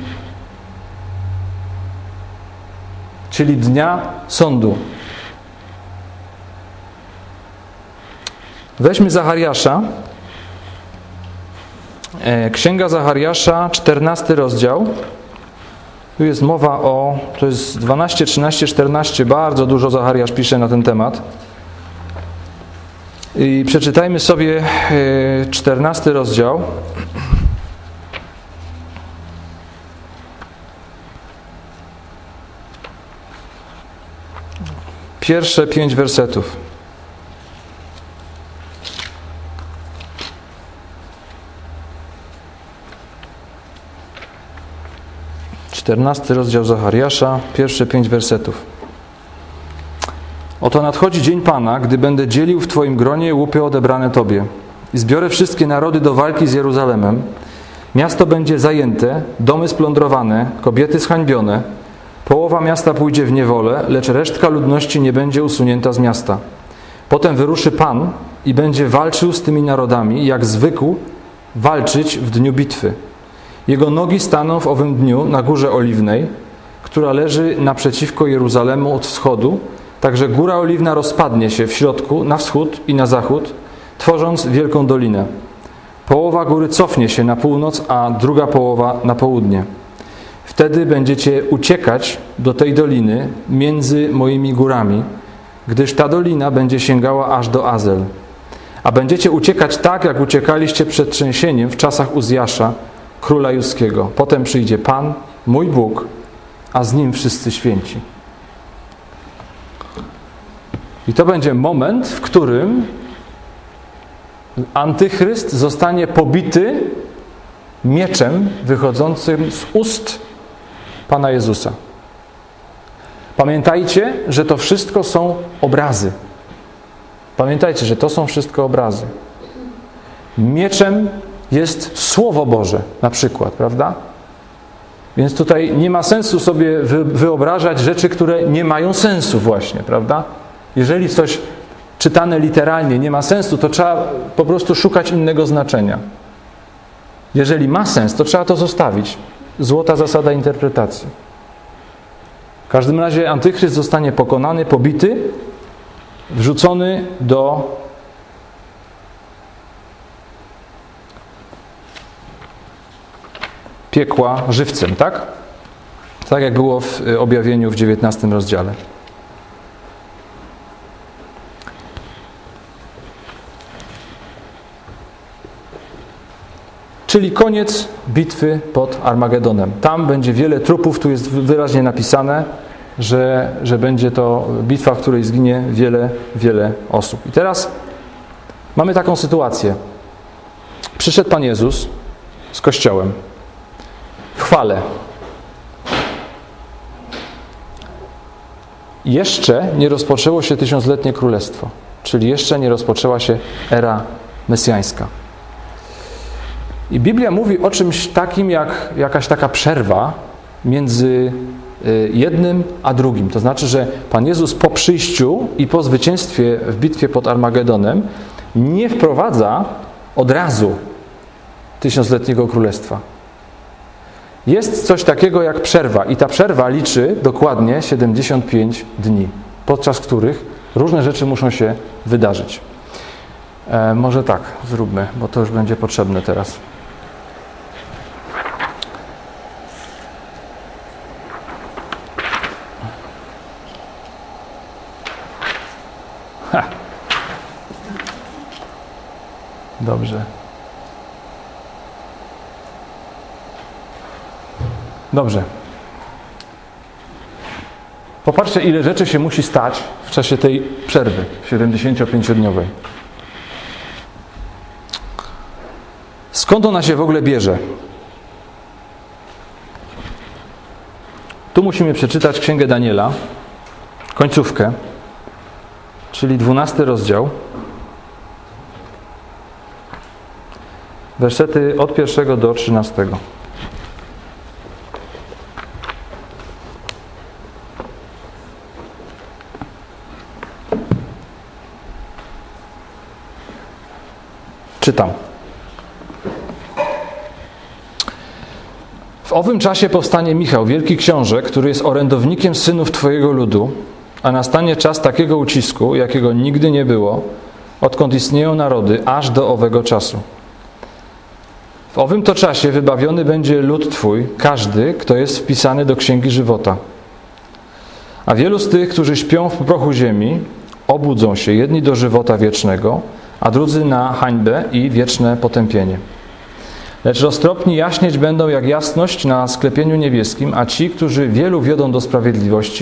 czyli dnia sądu. Weźmy Zachariasza. Księga Zachariasza, 14 rozdział. Tu jest mowa o, to jest 12, 13, 14, bardzo dużo Zachariasz pisze na ten temat. I przeczytajmy sobie 14 rozdział. pierwsze 5 wersetów. 14 rozdział Zachariasza, pierwsze 5 wersetów. Oto nadchodzi dzień Pana, gdy będę dzielił w Twoim gronie łupy odebrane Tobie i zbiorę wszystkie narody do walki z Jeruzalemem. Miasto będzie zajęte, domy splądrowane, kobiety zhańbione. Połowa miasta pójdzie w niewolę, lecz resztka ludności nie będzie usunięta z miasta. Potem wyruszy Pan i będzie walczył z tymi narodami, jak zwykł walczyć w dniu bitwy. Jego nogi staną w owym dniu na Górze Oliwnej, która leży naprzeciwko Jeruzalemu od wschodu, tak że Góra Oliwna rozpadnie się w środku, na wschód i na zachód, tworząc wielką dolinę. Połowa góry cofnie się na północ, a druga połowa na południe. Wtedy będziecie uciekać do tej doliny między moimi górami, gdyż ta dolina będzie sięgała aż do Azel. A będziecie uciekać tak, jak uciekaliście przed trzęsieniem w czasach Uzjasza, króla judzkiego. Potem przyjdzie Pan, mój Bóg, a z Nim wszyscy święci. I to będzie moment, w którym Antychryst zostanie pobity mieczem wychodzącym z ust Pana Jezusa. Pamiętajcie, że to wszystko są obrazy. Pamiętajcie, że to są wszystko obrazy. Mieczem jest Słowo Boże, na przykład, prawda? Więc tutaj nie ma sensu sobie wyobrażać rzeczy, które nie mają sensu właśnie, prawda? Jeżeli coś czytane literalnie nie ma sensu, to trzeba po prostu szukać innego znaczenia. Jeżeli ma sens, to trzeba to zostawić. Złota zasada interpretacji. W każdym razie Antychryst zostanie pokonany, pobity, wrzucony do piekła żywcem, tak? Tak jak było w objawieniu w 19 rozdziale. Czyli koniec bitwy pod Armagedonem. Tam będzie wiele trupów, tu jest wyraźnie napisane, że będzie to bitwa, w której zginie wiele osób. I teraz mamy taką sytuację. Przyszedł Pan Jezus z Kościołem w chwale. Jeszcze nie rozpoczęło się tysiącletnie królestwo, czyli jeszcze nie rozpoczęła się era mesjańska. I Biblia mówi o czymś takim jak jakaś taka przerwa między jednym a drugim. To znaczy, że Pan Jezus po przyjściu i po zwycięstwie w bitwie pod Armagedonem nie wprowadza od razu tysiącletniego królestwa. Jest coś takiego jak przerwa i ta przerwa liczy dokładnie 75 dni, podczas których różne rzeczy muszą się wydarzyć. Może tak zróbmy, bo to już będzie potrzebne teraz. Dobrze. Dobrze. Popatrzcie, ile rzeczy się musi stać w czasie tej przerwy 75-dniowej. Skąd ona się w ogóle bierze? Tu musimy przeczytać Księgę Daniela, końcówkę, czyli 12 rozdział, wersety od 1 do 13. Czytam. W owym czasie powstanie Michał, wielki książę, który jest orędownikiem synów Twojego ludu, a nastanie czas takiego ucisku, jakiego nigdy nie było, odkąd istnieją narody, aż do owego czasu. W owym to czasie wybawiony będzie lud Twój, każdy, kto jest wpisany do Księgi Żywota. A wielu z tych, którzy śpią w prochu ziemi, obudzą się, jedni do żywota wiecznego, a drudzy na hańbę i wieczne potępienie. Lecz roztropni jaśnieć będą jak jasność na sklepieniu niebieskim, a ci, którzy wielu wiodą do sprawiedliwości,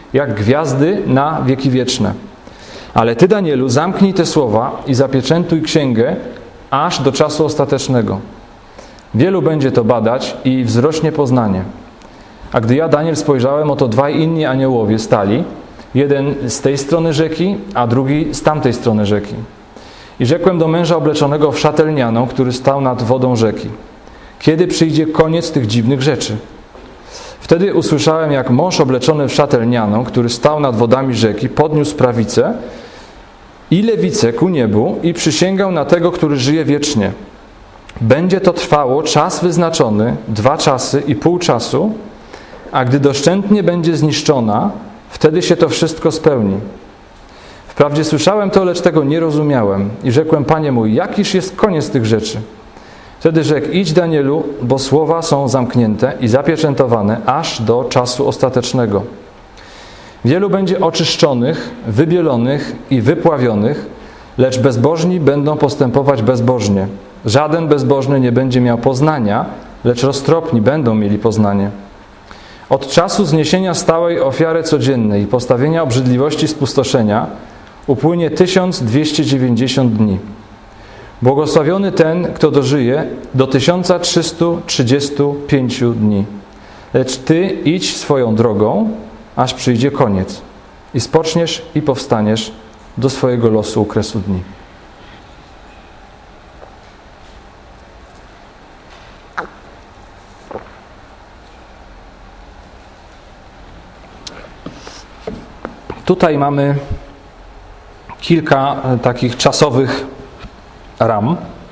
jak gwiazdy na wieki wieczne. Ale Ty, Danielu, zamknij te słowa i zapieczętuj księgę aż do czasu ostatecznego. Wielu będzie to badać i wzrośnie poznanie. A gdy ja, Daniel, spojrzałem, oto dwaj inni aniołowie stali, jeden z tej strony rzeki, a drugi z tamtej strony rzeki. I rzekłem do męża obleczonego w szatę lnianą, który stał nad wodą rzeki: kiedy przyjdzie koniec tych dziwnych rzeczy? Wtedy usłyszałem, jak mąż obleczony w szatę lnianą, który stał nad wodami rzeki, podniósł prawicę i lewicę ku niebu i przysięgał na tego, który żyje wiecznie. Będzie to trwało czas wyznaczony, 2 czasy i pół czasu, a gdy doszczętnie będzie zniszczona, wtedy się to wszystko spełni. Wprawdzie słyszałem to, lecz tego nie rozumiałem i rzekłem: Panie mój, jakiż jest koniec tych rzeczy? Wtedy rzekł: idź, Danielu, bo słowa są zamknięte i zapieczętowane aż do czasu ostatecznego. Wielu będzie oczyszczonych, wybielonych i wypławionych, lecz bezbożni będą postępować bezbożnie. Żaden bezbożny nie będzie miał poznania, lecz roztropni będą mieli poznanie. Od czasu zniesienia stałej ofiary codziennej i postawienia obrzydliwości spustoszenia upłynie 1290 dni. Błogosławiony ten, kto dożyje do 1335 dni. Lecz Ty idź swoją drogą, aż przyjdzie koniec i spoczniesz i powstaniesz do swojego losu u kresu dni. Tutaj mamy kilka takich czasowych ram,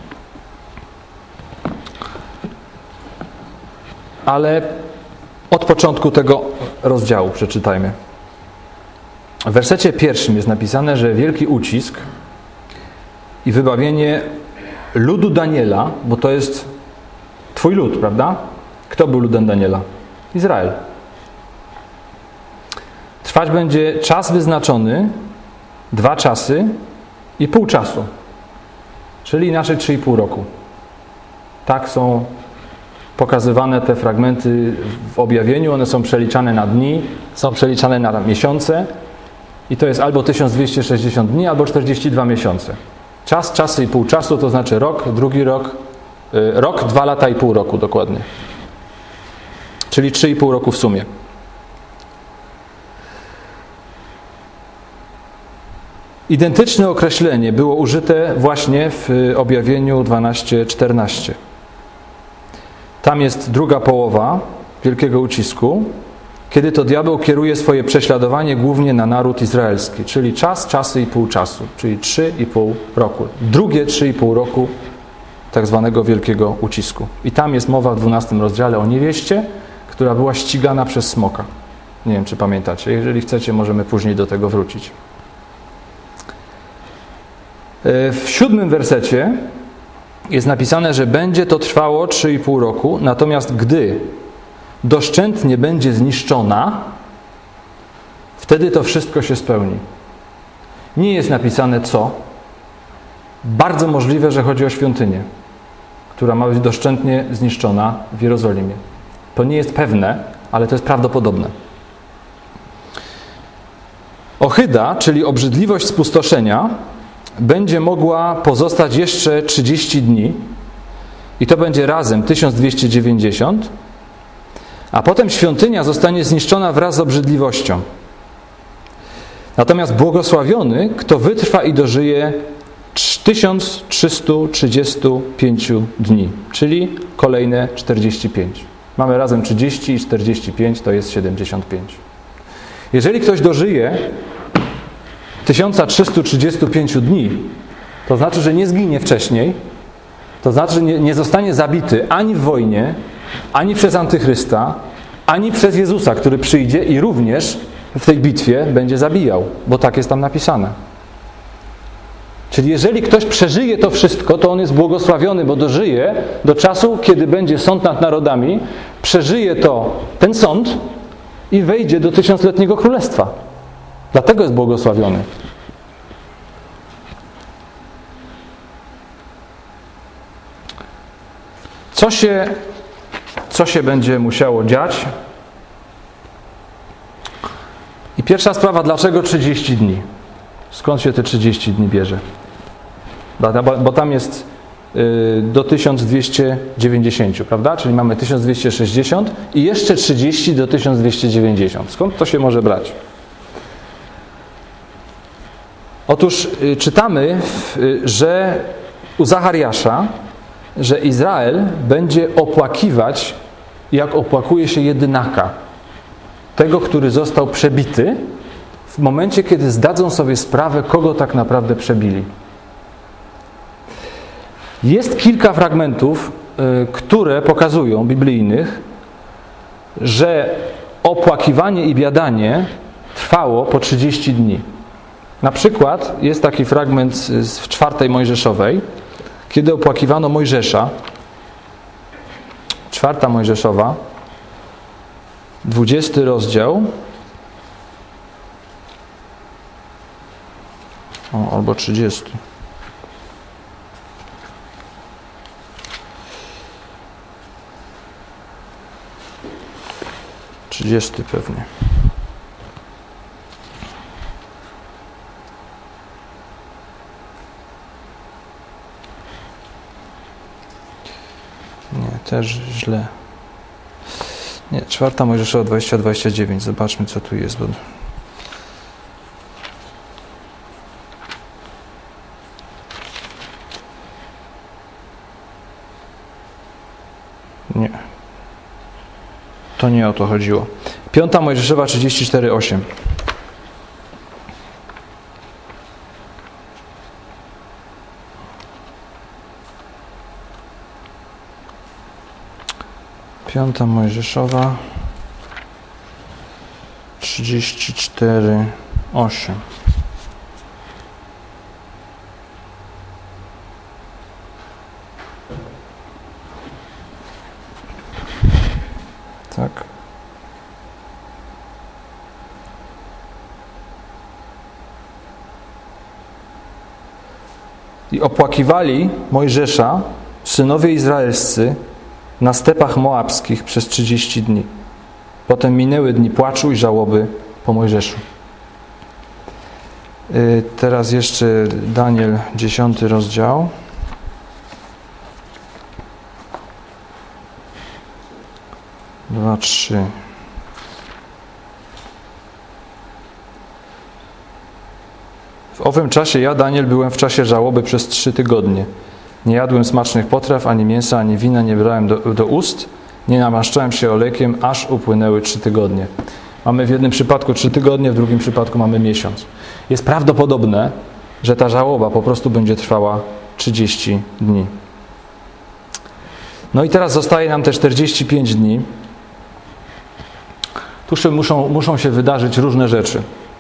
ale od początku tego rozdziału przeczytajmy. W wersecie 1 jest napisane, że wielki ucisk i wybawienie ludu Daniela, bo to jest Twój lud, prawda? Kto był ludem Daniela? Izrael. Trwać będzie czas wyznaczony, 2 czasy i pół czasu, czyli inaczej 3,5 roku. Tak są pokazywane te fragmenty w objawieniu, one są przeliczane na dni, są przeliczane na miesiące i to jest albo 1260 dni, albo 42 miesiące. Czas, czasy i pół czasu to znaczy rok, drugi rok, rok, 2 lata i pół roku dokładnie. Czyli 3,5 roku w sumie. Identyczne określenie było użyte właśnie w objawieniu 12:14. Tam jest druga połowa wielkiego ucisku, kiedy to diabeł kieruje swoje prześladowanie głównie na naród izraelski, czyli czas, czasy i pół czasu, czyli 3,5 roku. Drugie 3,5 roku tak zwanego wielkiego ucisku. I tam jest mowa w 12 rozdziale o niewieście, która była ścigana przez smoka. Nie wiem, czy pamiętacie. Jeżeli chcecie, możemy później do tego wrócić. W 7 wersecie jest napisane, że będzie to trwało 3,5 roku, natomiast gdy doszczętnie będzie zniszczona, wtedy to wszystko się spełni. Nie jest napisane co. Bardzo możliwe, że chodzi o świątynię, która ma być doszczętnie zniszczona w Jerozolimie. To nie jest pewne, ale to jest prawdopodobne. Ohyda, czyli obrzydliwość spustoszenia, będzie mogła pozostać jeszcze 30 dni i to będzie razem 1290, a potem świątynia zostanie zniszczona wraz z obrzydliwością. Natomiast błogosławiony, kto wytrwa i dożyje 1335 dni, czyli kolejne 45. Mamy razem 30 i 45, to jest 75. Jeżeli ktoś dożyje 1335 dni, to znaczy, że nie zginie wcześniej, to znaczy, że nie zostanie zabity ani w wojnie, ani przez Antychrysta, ani przez Jezusa, który przyjdzie i również w tej bitwie będzie zabijał, bo tak jest tam napisane. Czyli jeżeli ktoś przeżyje to wszystko, to on jest błogosławiony, bo dożyje do czasu, kiedy będzie sąd nad narodami, przeżyje ten sąd i wejdzie do 1000-letniego królestwa. Dlatego jest błogosławiony. Co się będzie musiało dziać? I pierwsza sprawa, dlaczego 30 dni? Skąd się te 30 dni bierze? Bo tam jest do 1290, prawda? Czyli mamy 1260 i jeszcze 30 do 1290. Skąd to się może brać? Otóż czytamy, że u Zachariasza, że Izrael będzie opłakiwać, jak opłakuje się jedynaka, tego, który został przebity, w momencie, kiedy zdadzą sobie sprawę, kogo tak naprawdę przebili. Jest kilka fragmentów, które pokazują, biblijnych, że opłakiwanie i biadanie trwało po 30 dni. Na przykład jest taki fragment w 4 Mojżeszowej, kiedy opłakiwano Mojżesza. 4 Mojżeszowa, 20 rozdział, albo 30. Pewnie. Nie, też źle. Nie, 4 Mojżeszowa 20-29. Zobaczmy, co tu jest. Nie. To nie o to chodziło. 5 Mojżeszowa 34:8. Piąta Mojżeszowa 34:8. Tak. I opłakiwali Mojżesza synowie izraelscy na stepach moabskich przez 30 dni. Potem minęły dni płaczu i żałoby po Mojżeszu. Teraz jeszcze Daniel 10 rozdział. Dwa, 3. W owym czasie ja, Daniel, byłem w czasie żałoby przez 3 tygodnie. Nie jadłem smacznych potraw, ani mięsa, ani wina nie brałem do ust, nie namaszczałem się olejkiem, aż upłynęły 3 tygodnie. Mamy w jednym przypadku 3 tygodnie, w drugim przypadku mamy miesiąc. Jest prawdopodobne, że ta żałoba po prostu będzie trwała 30 dni. No i teraz zostaje nam te 45 dni. Tu muszą się wydarzyć różne rzeczy.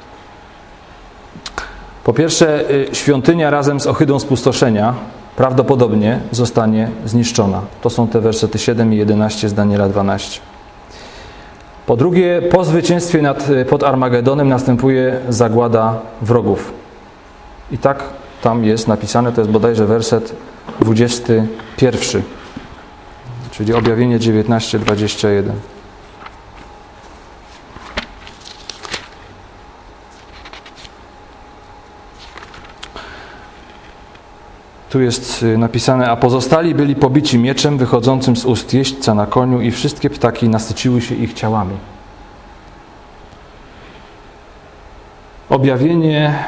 Po pierwsze, świątynia razem z ohydą spustoszenia prawdopodobnie zostanie zniszczona. To są te wersety 7 i 11 z Daniela 12. Po drugie, po zwycięstwie pod Armagedonem następuje zagłada wrogów. I tak tam jest napisane, to jest bodajże werset 21, czyli Objawienie 19:21. Tu jest napisane, a pozostali byli pobici mieczem wychodzącym z ust jeźdźca na koniu i wszystkie ptaki nasyciły się ich ciałami. Objawienie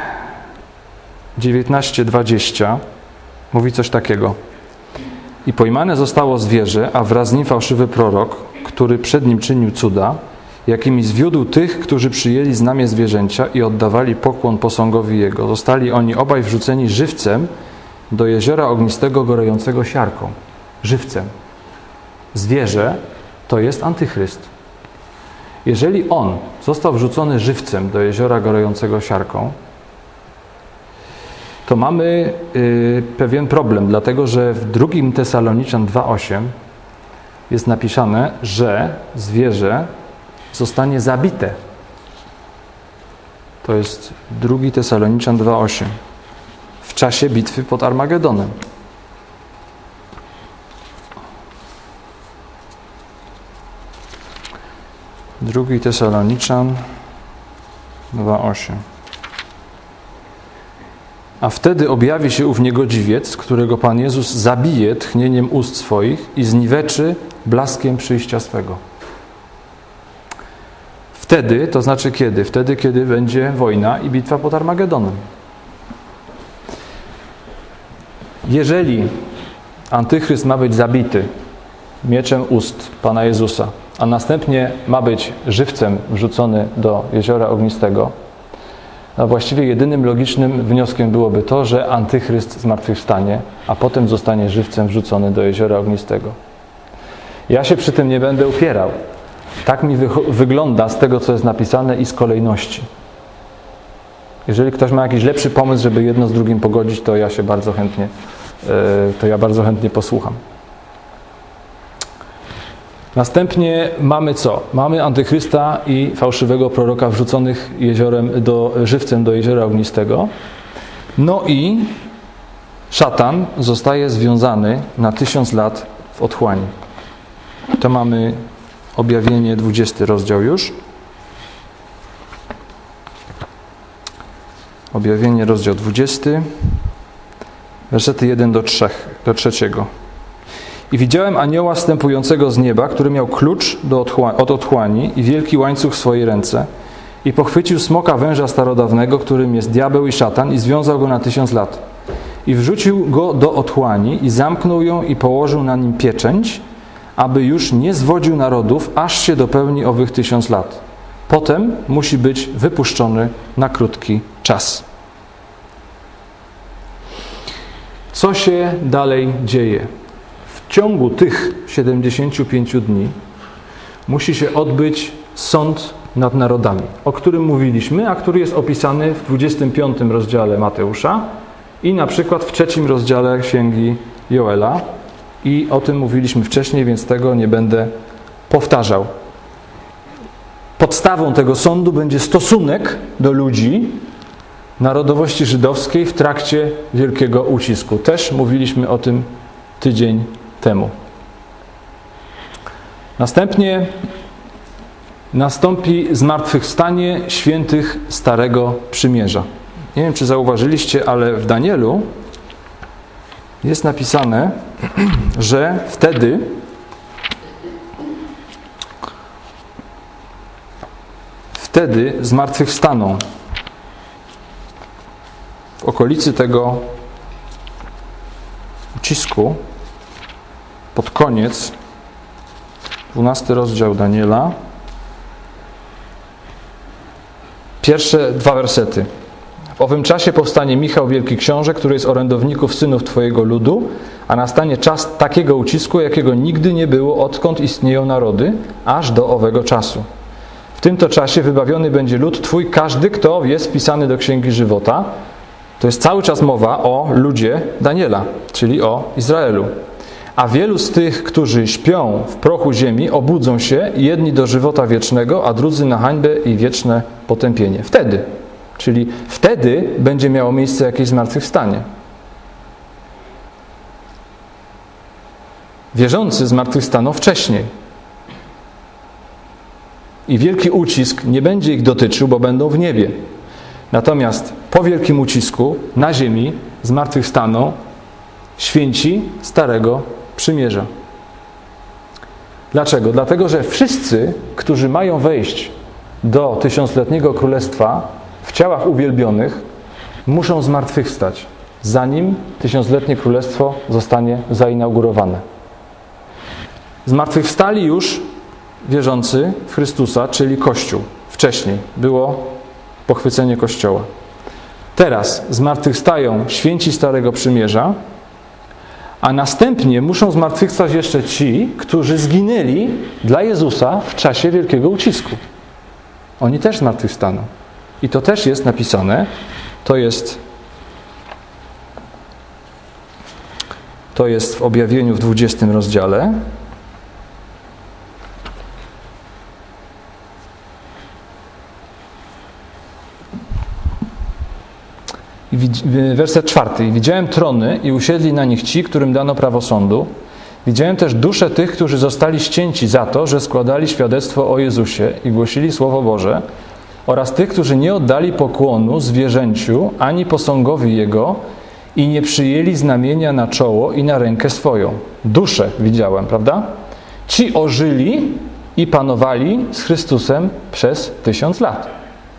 19:20 mówi coś takiego. I pojmane zostało zwierzę, a wraz z nim fałszywy prorok, który przed nim czynił cuda, jakimi zwiódł tych, którzy przyjęli znamię zwierzęcia i oddawali pokłon posągowi jego. Zostali oni obaj wrzuceni żywcem do jeziora ognistego, gorącego siarką. Żywcem. Zwierzę to jest antychryst. Jeżeli on został wrzucony żywcem do jeziora gorącego siarką, to mamy pewien problem, dlatego że w 2 Tesaloniczan 2:8 jest napisane, że zwierzę zostanie zabite. To jest 2 Tesaloniczan 2:8. W czasie bitwy pod Armagedonem. Drugi Tesaloniczan 2:8. A wtedy objawi się ów niegodziwiec, którego Pan Jezus zabije tchnieniem ust swoich i zniweczy blaskiem przyjścia swego. Wtedy, to znaczy kiedy? Wtedy, kiedy będzie wojna i bitwa pod Armagedonem. Jeżeli Antychryst ma być zabity mieczem ust Pana Jezusa, a następnie ma być żywcem wrzucony do jeziora ognistego, a właściwie jedynym logicznym wnioskiem byłoby to, że Antychryst zmartwychwstanie, a potem zostanie żywcem wrzucony do jeziora ognistego. Ja się przy tym nie będę upierał. Tak mi wygląda z tego, co jest napisane i z kolejności. Jeżeli ktoś ma jakiś lepszy pomysł, żeby jedno z drugim pogodzić, to ja bardzo chętnie posłucham. Następnie mamy co? Mamy Antychrysta i fałszywego proroka wrzuconych żywcem do jeziora ognistego. No i szatan zostaje związany na 1000 lat w otchłani. To mamy Objawienie 20 rozdział już. Objawienie rozdział 20, wersety 1 do 3. I widziałem anioła zstępującego z nieba, który miał klucz od otchłani i wielki łańcuch w swojej ręce. I pochwycił smoka węża starodawnego, którym jest diabeł i szatan, i związał go na 1000 lat. I wrzucił go do otchłani i zamknął ją i położył na nim pieczęć, aby już nie zwodził narodów, aż się dopełni owych 1000 lat. Potem musi być wypuszczony na krótki czas. Co się dalej dzieje? W ciągu tych 75 dni musi się odbyć sąd nad narodami, o którym mówiliśmy, a który jest opisany w 25 rozdziale Mateusza i na przykład w 3 rozdziale Księgi Joela. I o tym mówiliśmy wcześniej, więc tego nie będę powtarzał. Podstawą tego sądu będzie stosunek do ludzi narodowości żydowskiej w trakcie wielkiego ucisku. Też mówiliśmy o tym tydzień temu. Następnie nastąpi zmartwychwstanie świętych Starego Przymierza. Nie wiem, czy zauważyliście, ale w Danielu jest napisane, że wtedy zmartwychwstaną w okolicy tego ucisku, pod koniec, 12 rozdział Daniela, pierwsze 2 wersety. W owym czasie powstanie Michał, wielki książę, który jest orędowników synów Twojego ludu, a nastanie czas takiego ucisku, jakiego nigdy nie było, odkąd istnieją narody, aż do owego czasu. W tym to czasie wybawiony będzie lud Twój, każdy, kto jest wpisany do Księgi Żywota. To jest cały czas mowa o ludzie Daniela, czyli o Izraelu. A wielu z tych, którzy śpią w prochu ziemi, obudzą się, jedni do żywota wiecznego, a drudzy na hańbę i wieczne potępienie. Wtedy. Czyli wtedy będzie miało miejsce jakieś zmartwychwstanie. Wierzący zmartwychwstaną wcześniej. I wielki ucisk nie będzie ich dotyczył, bo będą w niebie. Natomiast po wielkim ucisku na ziemi zmartwychwstaną święci Starego Przymierza. Dlaczego? Dlatego, że wszyscy, którzy mają wejść do 1000-letniego królestwa w ciałach uwielbionych, muszą zmartwychwstać, zanim 1000-letnie królestwo zostanie zainaugurowane. Zmartwychwstali już wierzący w Chrystusa, czyli Kościół. Wcześniej było pochwycenie Kościoła. Teraz zmartwychwstają święci Starego Przymierza, a następnie muszą zmartwychwstać jeszcze ci, którzy zginęli dla Jezusa w czasie wielkiego ucisku. Oni też zmartwychwstaną. I to też jest napisane, to jest w Objawieniu w 20 rozdziale. Werset 4. I widziałem trony i usiedli na nich ci, którym dano prawo sądu. Widziałem też dusze tych, którzy zostali ścięci za to, że składali świadectwo o Jezusie i głosili Słowo Boże oraz tych, którzy nie oddali pokłonu zwierzęciu ani posągowi jego i nie przyjęli znamienia na czoło i na rękę swoją. Dusze widziałem, prawda? Ci ożyli i panowali z Chrystusem przez 1000 lat.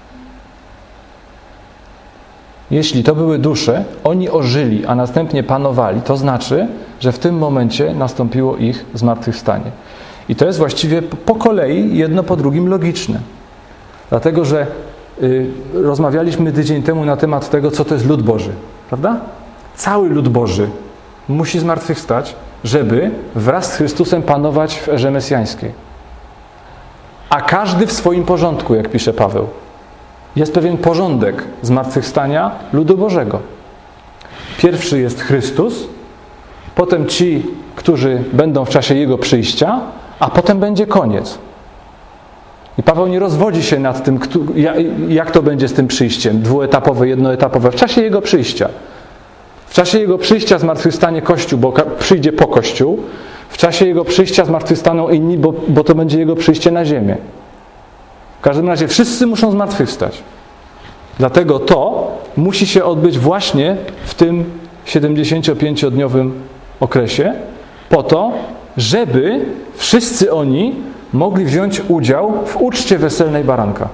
Jeśli to były dusze, oni ożyli, a następnie panowali, to znaczy, że w tym momencie nastąpiło ich zmartwychwstanie. I to jest właściwie po kolei, jedno po drugim logiczne. Dlatego, że rozmawialiśmy tydzień temu na temat tego, co to jest lud Boży. Prawda? Cały lud Boży musi zmartwychwstać, żeby wraz z Chrystusem panować w erze mesjańskiej. A każdy w swoim porządku, jak pisze Paweł. Jest pewien porządek zmartwychwstania ludu Bożego. Pierwszy jest Chrystus, potem ci, którzy będą w czasie Jego przyjścia, a potem będzie koniec. I Paweł nie rozwodzi się nad tym, jak to będzie z tym przyjściem, dwuetapowe, jednoetapowe, w czasie Jego przyjścia. W czasie Jego przyjścia zmartwychwstanie Kościół, bo przyjdzie po Kościół. W czasie Jego przyjścia zmartwychwstaną inni, bo to będzie Jego przyjście na ziemię. W każdym razie wszyscy muszą zmartwychwstać. Dlatego to musi się odbyć właśnie w tym 75-dniowym okresie, po to, żeby wszyscy oni mogli wziąć udział w uczcie weselnej baranka.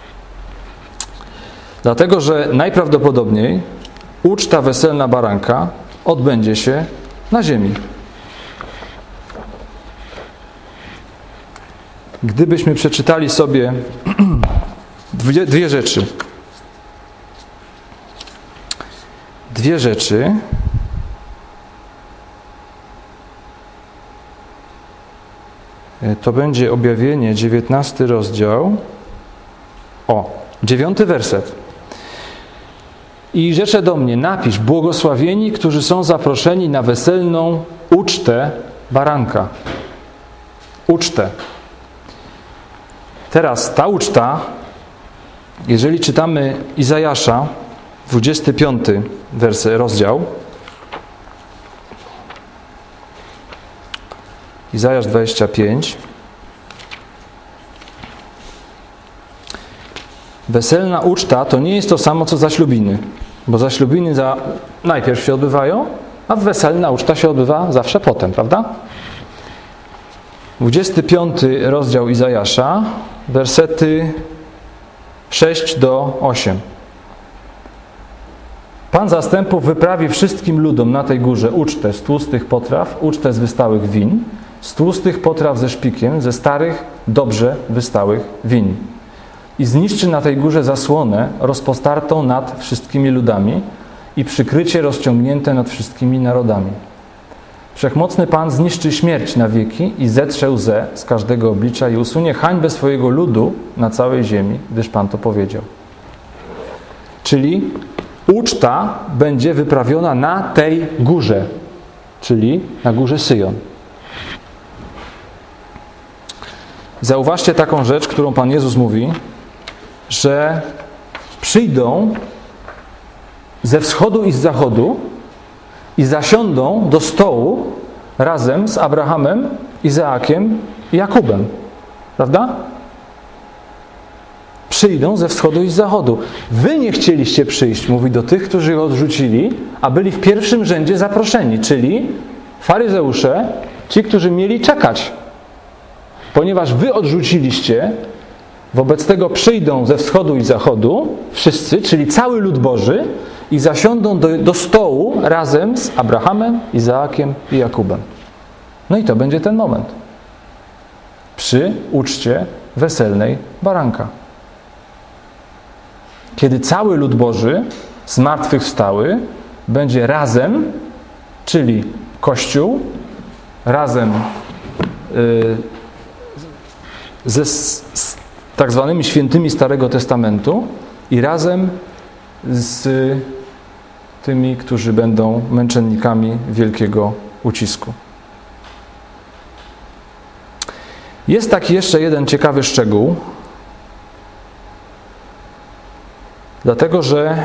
Dlatego, że najprawdopodobniej uczta weselna baranka odbędzie się na ziemi. Gdybyśmy przeczytali sobie dwie rzeczy. Dwie rzeczy. To będzie Objawienie, 19 rozdział. 9 werset. I rzecze do mnie, napisz, błogosławieni, którzy są zaproszeni na weselną ucztę baranka. Ucztę. Teraz ta uczta, jeżeli czytamy Izajasza, 25 rozdział, Izajasz 25, weselna uczta to nie jest to samo, co zaślubiny, bo zaślubiny najpierw się odbywają, a weselna uczta się odbywa zawsze potem, prawda? 25 rozdział Izajasza, wersety 6 do 8. Pan zastępów wyprawi wszystkim ludom na tej górze ucztę z tłustych potraw, ucztę z wystałych win, z tłustych potraw ze szpikiem, ze starych, dobrze wystałych win. I zniszczy na tej górze zasłonę rozpostartą nad wszystkimi ludami i przykrycie rozciągnięte nad wszystkimi narodami. Wszechmocny Pan zniszczy śmierć na wieki i zetrze łzę z każdego oblicza i usunie hańbę swojego ludu na całej ziemi, gdyż Pan to powiedział. Czyli uczta będzie wyprawiona na tej górze, czyli na górze Syjon. Zauważcie taką rzecz, którą Pan Jezus mówi, że przyjdą ze wschodu i z zachodu i zasiądą do stołu razem z Abrahamem, Izaakiem i Jakubem. Prawda? Przyjdą ze wschodu i z zachodu. Wy nie chcieliście przyjść, mówi do tych, którzy go odrzucili, a byli w pierwszym rzędzie zaproszeni, czyli faryzeusze, ci, którzy mieli czekać. Ponieważ wy odrzuciliście, wobec tego przyjdą ze wschodu i zachodu wszyscy, czyli cały lud Boży i zasiądą do stołu razem z Abrahamem, Izaakiem i Jakubem. No i to będzie ten moment. Przy uczcie weselnej baranka. Kiedy cały lud Boży zmartwychwstały będzie razem, czyli Kościół, razem z tak zwanymi świętymi Starego Testamentu i razem z tymi, którzy będą męczennikami wielkiego ucisku. Jest taki jeszcze jeden ciekawy szczegół, dlatego że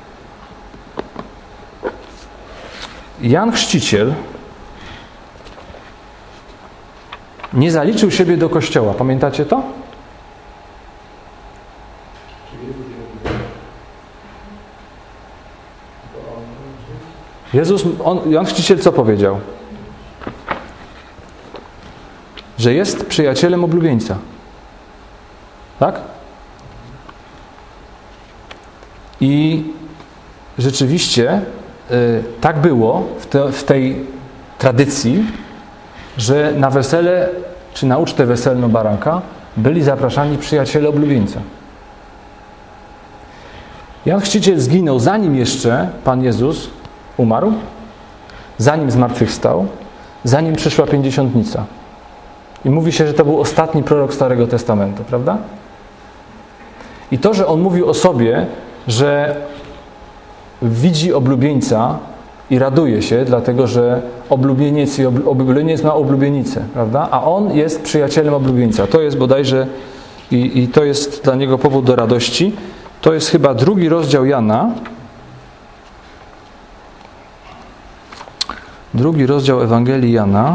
Jan Chrzciciel nie zaliczył siebie do Kościoła. Pamiętacie to? Jan Chrzciciel co powiedział? Że jest przyjacielem oblubieńca. Tak? I rzeczywiście tak było w tej tradycji, że na wesele czy na ucztę weselną baranka byli zapraszani przyjaciele oblubieńca. Jan Chrzciciel zginął, zanim jeszcze Pan Jezus umarł, zanim zmartwychwstał, zanim przyszła pięćdziesiątnica. I mówi się, że to był ostatni prorok Starego Testamentu, prawda? I to, że on mówił o sobie, że widzi oblubieńca i raduje się, dlatego że oblubieniec ma oblubienicę, prawda? A on jest przyjacielem oblubieńca. To jest bodajże i to jest dla niego powód do radości. To jest chyba 2 rozdział Jana. 2 rozdział Ewangelii Jana.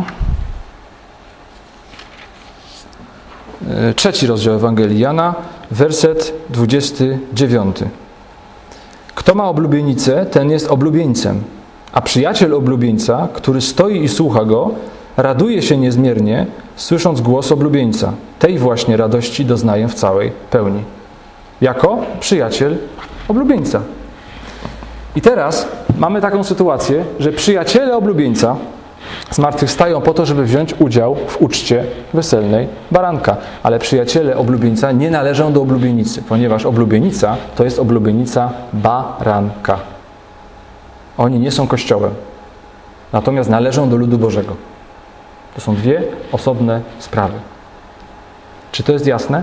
3 rozdział Ewangelii Jana, werset 29. Kto ma oblubienicę, ten jest oblubieńcem, a przyjaciel oblubieńca, który stoi i słucha go, raduje się niezmiernie, słysząc głos oblubieńca. Tej właśnie radości doznaję w całej pełni. Jako przyjaciel oblubieńca. I teraz mamy taką sytuację, że przyjaciele oblubieńca zmartwychwstają po to, żeby wziąć udział w uczcie weselnej baranka. Ale przyjaciele oblubieńca nie należą do oblubienicy, ponieważ oblubienica to jest oblubienica baranka. Oni nie są Kościołem. Natomiast należą do ludu Bożego. To są 2 osobne sprawy. Czy to jest jasne?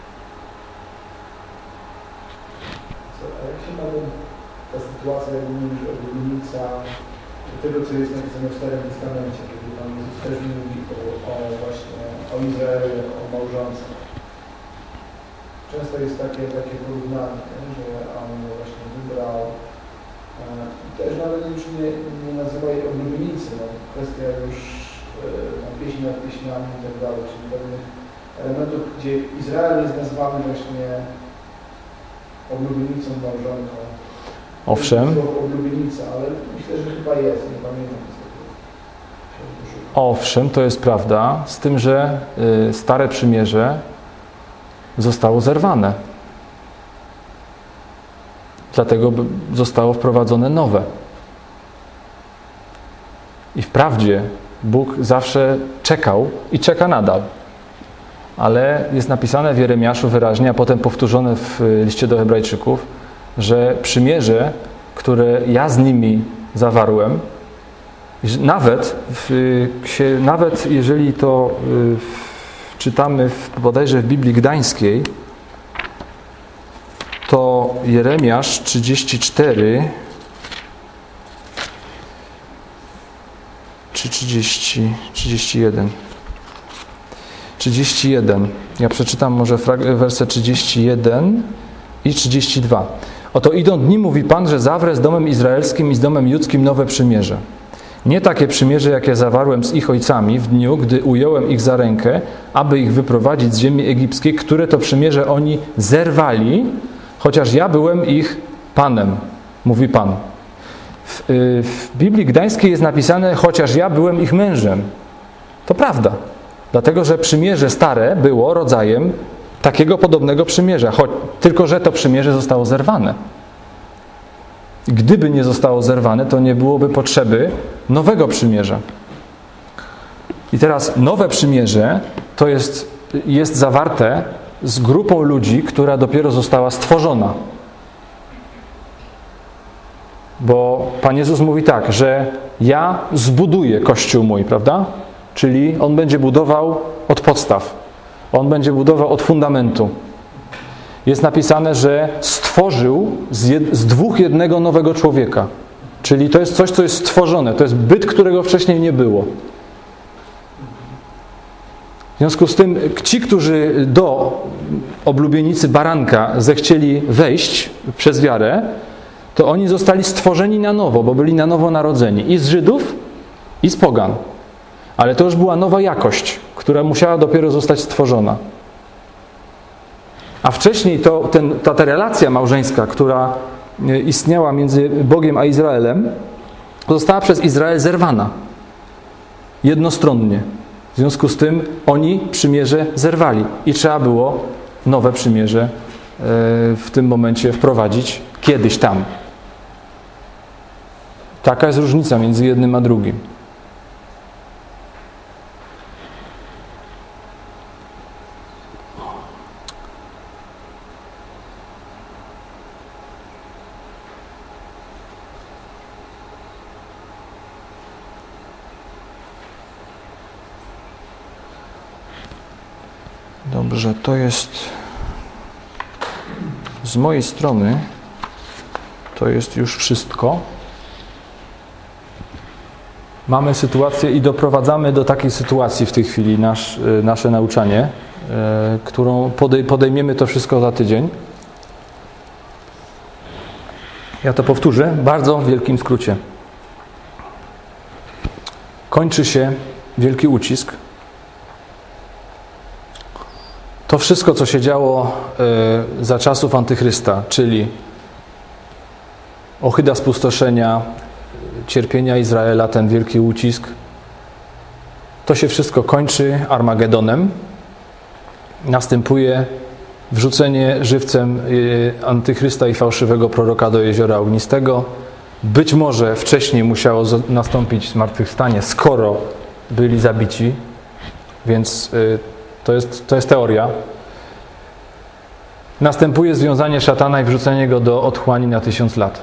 A jak się ma ta sytuacja, jak mówisz, oblubienica tego, co jest napisane w Starym Testamencie, kiedy Pan Jezus też mówi właśnie o Izraelu, o małżeństwie. Często jest takie porównanie, że on właśnie wybrał, też nawet już nie nazywa jej oblubienicy, no, kwestia już pieśni nad pieśniami i tak dalej, czyli pewnych elementów, gdzie Izrael jest nazwany właśnie oblubienicą, małżonką. Owszem. Oblubienica, ale myślę, że chyba jest, nie pamiętam. Owszem, to jest prawda, z tym, że Stare Przymierze zostało zerwane. Dlatego zostało wprowadzone nowe. I wprawdzie Bóg zawsze czekał i czeka nadal. Ale jest napisane w Jeremiaszu wyraźnie, a potem powtórzone w liście do Hebrajczyków, że przymierze, które ja z nimi zawarłem, nawet jeżeli to czytamy bodajże w Biblii Gdańskiej, to Jeremiasz 34 czy 31. Ja przeczytam może werset 31 i 32. Oto idą dni, mówi Pan, że zawrę z domem izraelskim i z domem judzkim nowe przymierze. Nie takie przymierze, jakie zawarłem z ich ojcami w dniu, gdy ująłem ich za rękę, aby ich wyprowadzić z ziemi egipskiej, które to przymierze oni zerwali, chociaż ja byłem ich Panem, mówi Pan. W Biblii Gdańskiej jest napisane, chociaż ja byłem ich mężem. To prawda. Dlatego, że przymierze stare było rodzajem takiego podobnego przymierza, tylko że to przymierze zostało zerwane. Gdyby nie zostało zerwane, to nie byłoby potrzeby nowego przymierza. I teraz nowe przymierze to jest zawarte z grupą ludzi, która dopiero została stworzona. Bo Pan Jezus mówi tak, że ja zbuduję Kościół mój, prawda? Czyli On będzie budował od podstaw. On będzie budował od fundamentu. Jest napisane, że stworzył z 2 jednego nowego człowieka. Czyli to jest coś, co jest stworzone. To jest byt, którego wcześniej nie było. W związku z tym ci, którzy do oblubienicy baranka zechcieli wejść przez wiarę, to oni zostali stworzeni na nowo, bo byli na nowo narodzeni. I z Żydów, i z pogan. Ale to już była nowa jakość, która musiała dopiero zostać stworzona. A wcześniej ta relacja małżeńska, która istniała między Bogiem a Izraelem, została przez Izrael zerwana. Jednostronnie. W związku z tym oni przymierze zerwali i trzeba było nowe przymierze w tym momencie wprowadzić kiedyś tam. Taka jest różnica między jednym a drugim. Dobrze, to jest z mojej strony, to jest już wszystko. Mamy sytuację i doprowadzamy do takiej sytuacji w tej chwili nasze nauczanie, którą podejmiemy to wszystko za tydzień. Ja to powtórzę w bardzo wielkim skrócie. Kończy się wielki ucisk. To wszystko, co się działo za czasów Antychrysta, czyli ohyda spustoszenia, cierpienia Izraela, ten wielki ucisk, to się wszystko kończy Armagedonem. Następuje wrzucenie żywcem Antychrysta i fałszywego proroka do jeziora ognistego. Być może wcześniej musiało nastąpić zmartwychwstanie, skoro byli zabici, więc to jest teoria. Następuje związanie szatana i wrzucenie go do otchłani na 1000 lat.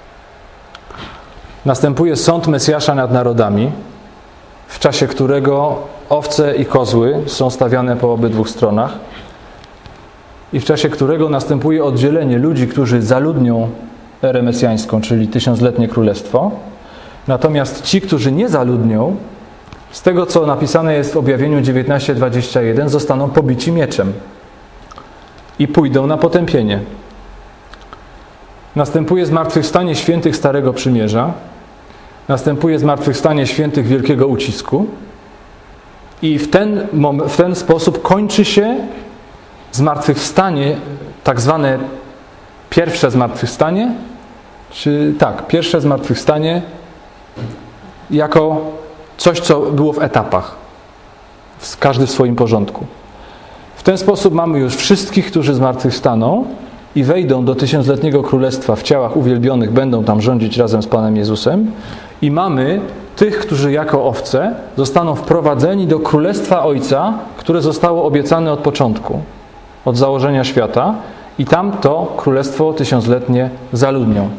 Następuje sąd Mesjasza nad narodami, w czasie którego owce i kozły są stawiane po obydwu stronach i w czasie którego następuje oddzielenie ludzi, którzy zaludnią erę mesjańską, czyli 1000-letnie królestwo. Natomiast ci, którzy nie zaludnią, z tego, co napisane jest w Objawieniu 19:21, zostaną pobici mieczem i pójdą na potępienie. Następuje zmartwychwstanie świętych Starego Przymierza, następuje zmartwychwstanie świętych Wielkiego Ucisku i w ten sposób kończy się zmartwychwstanie, tak zwane pierwsze zmartwychwstanie, pierwsze zmartwychwstanie jako coś, co było w etapach, każdy w swoim porządku. W ten sposób mamy już wszystkich, którzy zmartwychwstaną i wejdą do 1000-letniego królestwa w ciałach uwielbionych, będą tam rządzić razem z Panem Jezusem. I mamy tych, którzy jako owce zostaną wprowadzeni do królestwa Ojca, które zostało obiecane od początku, od założenia świata, i tam to królestwo 1000-letnie zaludnią.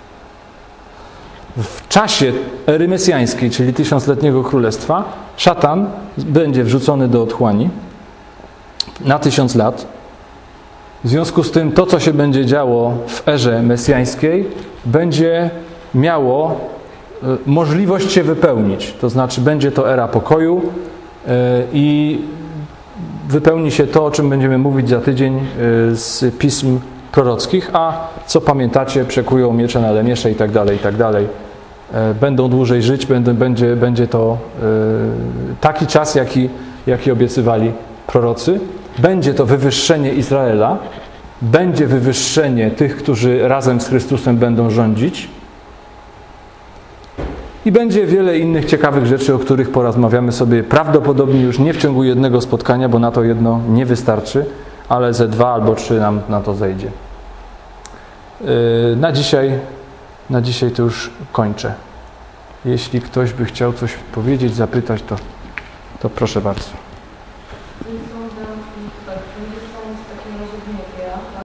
W czasie ery mesjańskiej, czyli 1000-letniego królestwa, szatan będzie wrzucony do otchłani na 1000 lat. W związku z tym to, co się będzie działo w erze mesjańskiej, będzie miało możliwość się wypełnić. To znaczy będzie to era pokoju i wypełni się to, o czym będziemy mówić za tydzień z pism prorockich, a co pamiętacie, przekują miecze na lemiesze i tak dalej, i tak dalej. Będą dłużej żyć, będzie to taki czas, jaki obiecywali prorocy. Będzie to wywyższenie Izraela, będzie wywyższenie tych, którzy razem z Chrystusem będą rządzić i będzie wiele innych ciekawych rzeczy, o których porozmawiamy sobie prawdopodobnie już nie w ciągu jednego spotkania, bo na to jedno nie wystarczy, ale ze 2 albo 3 nam na to zejdzie. Na dzisiaj to już kończę. Jeśli ktoś by chciał coś powiedzieć, zapytać, to proszę bardzo.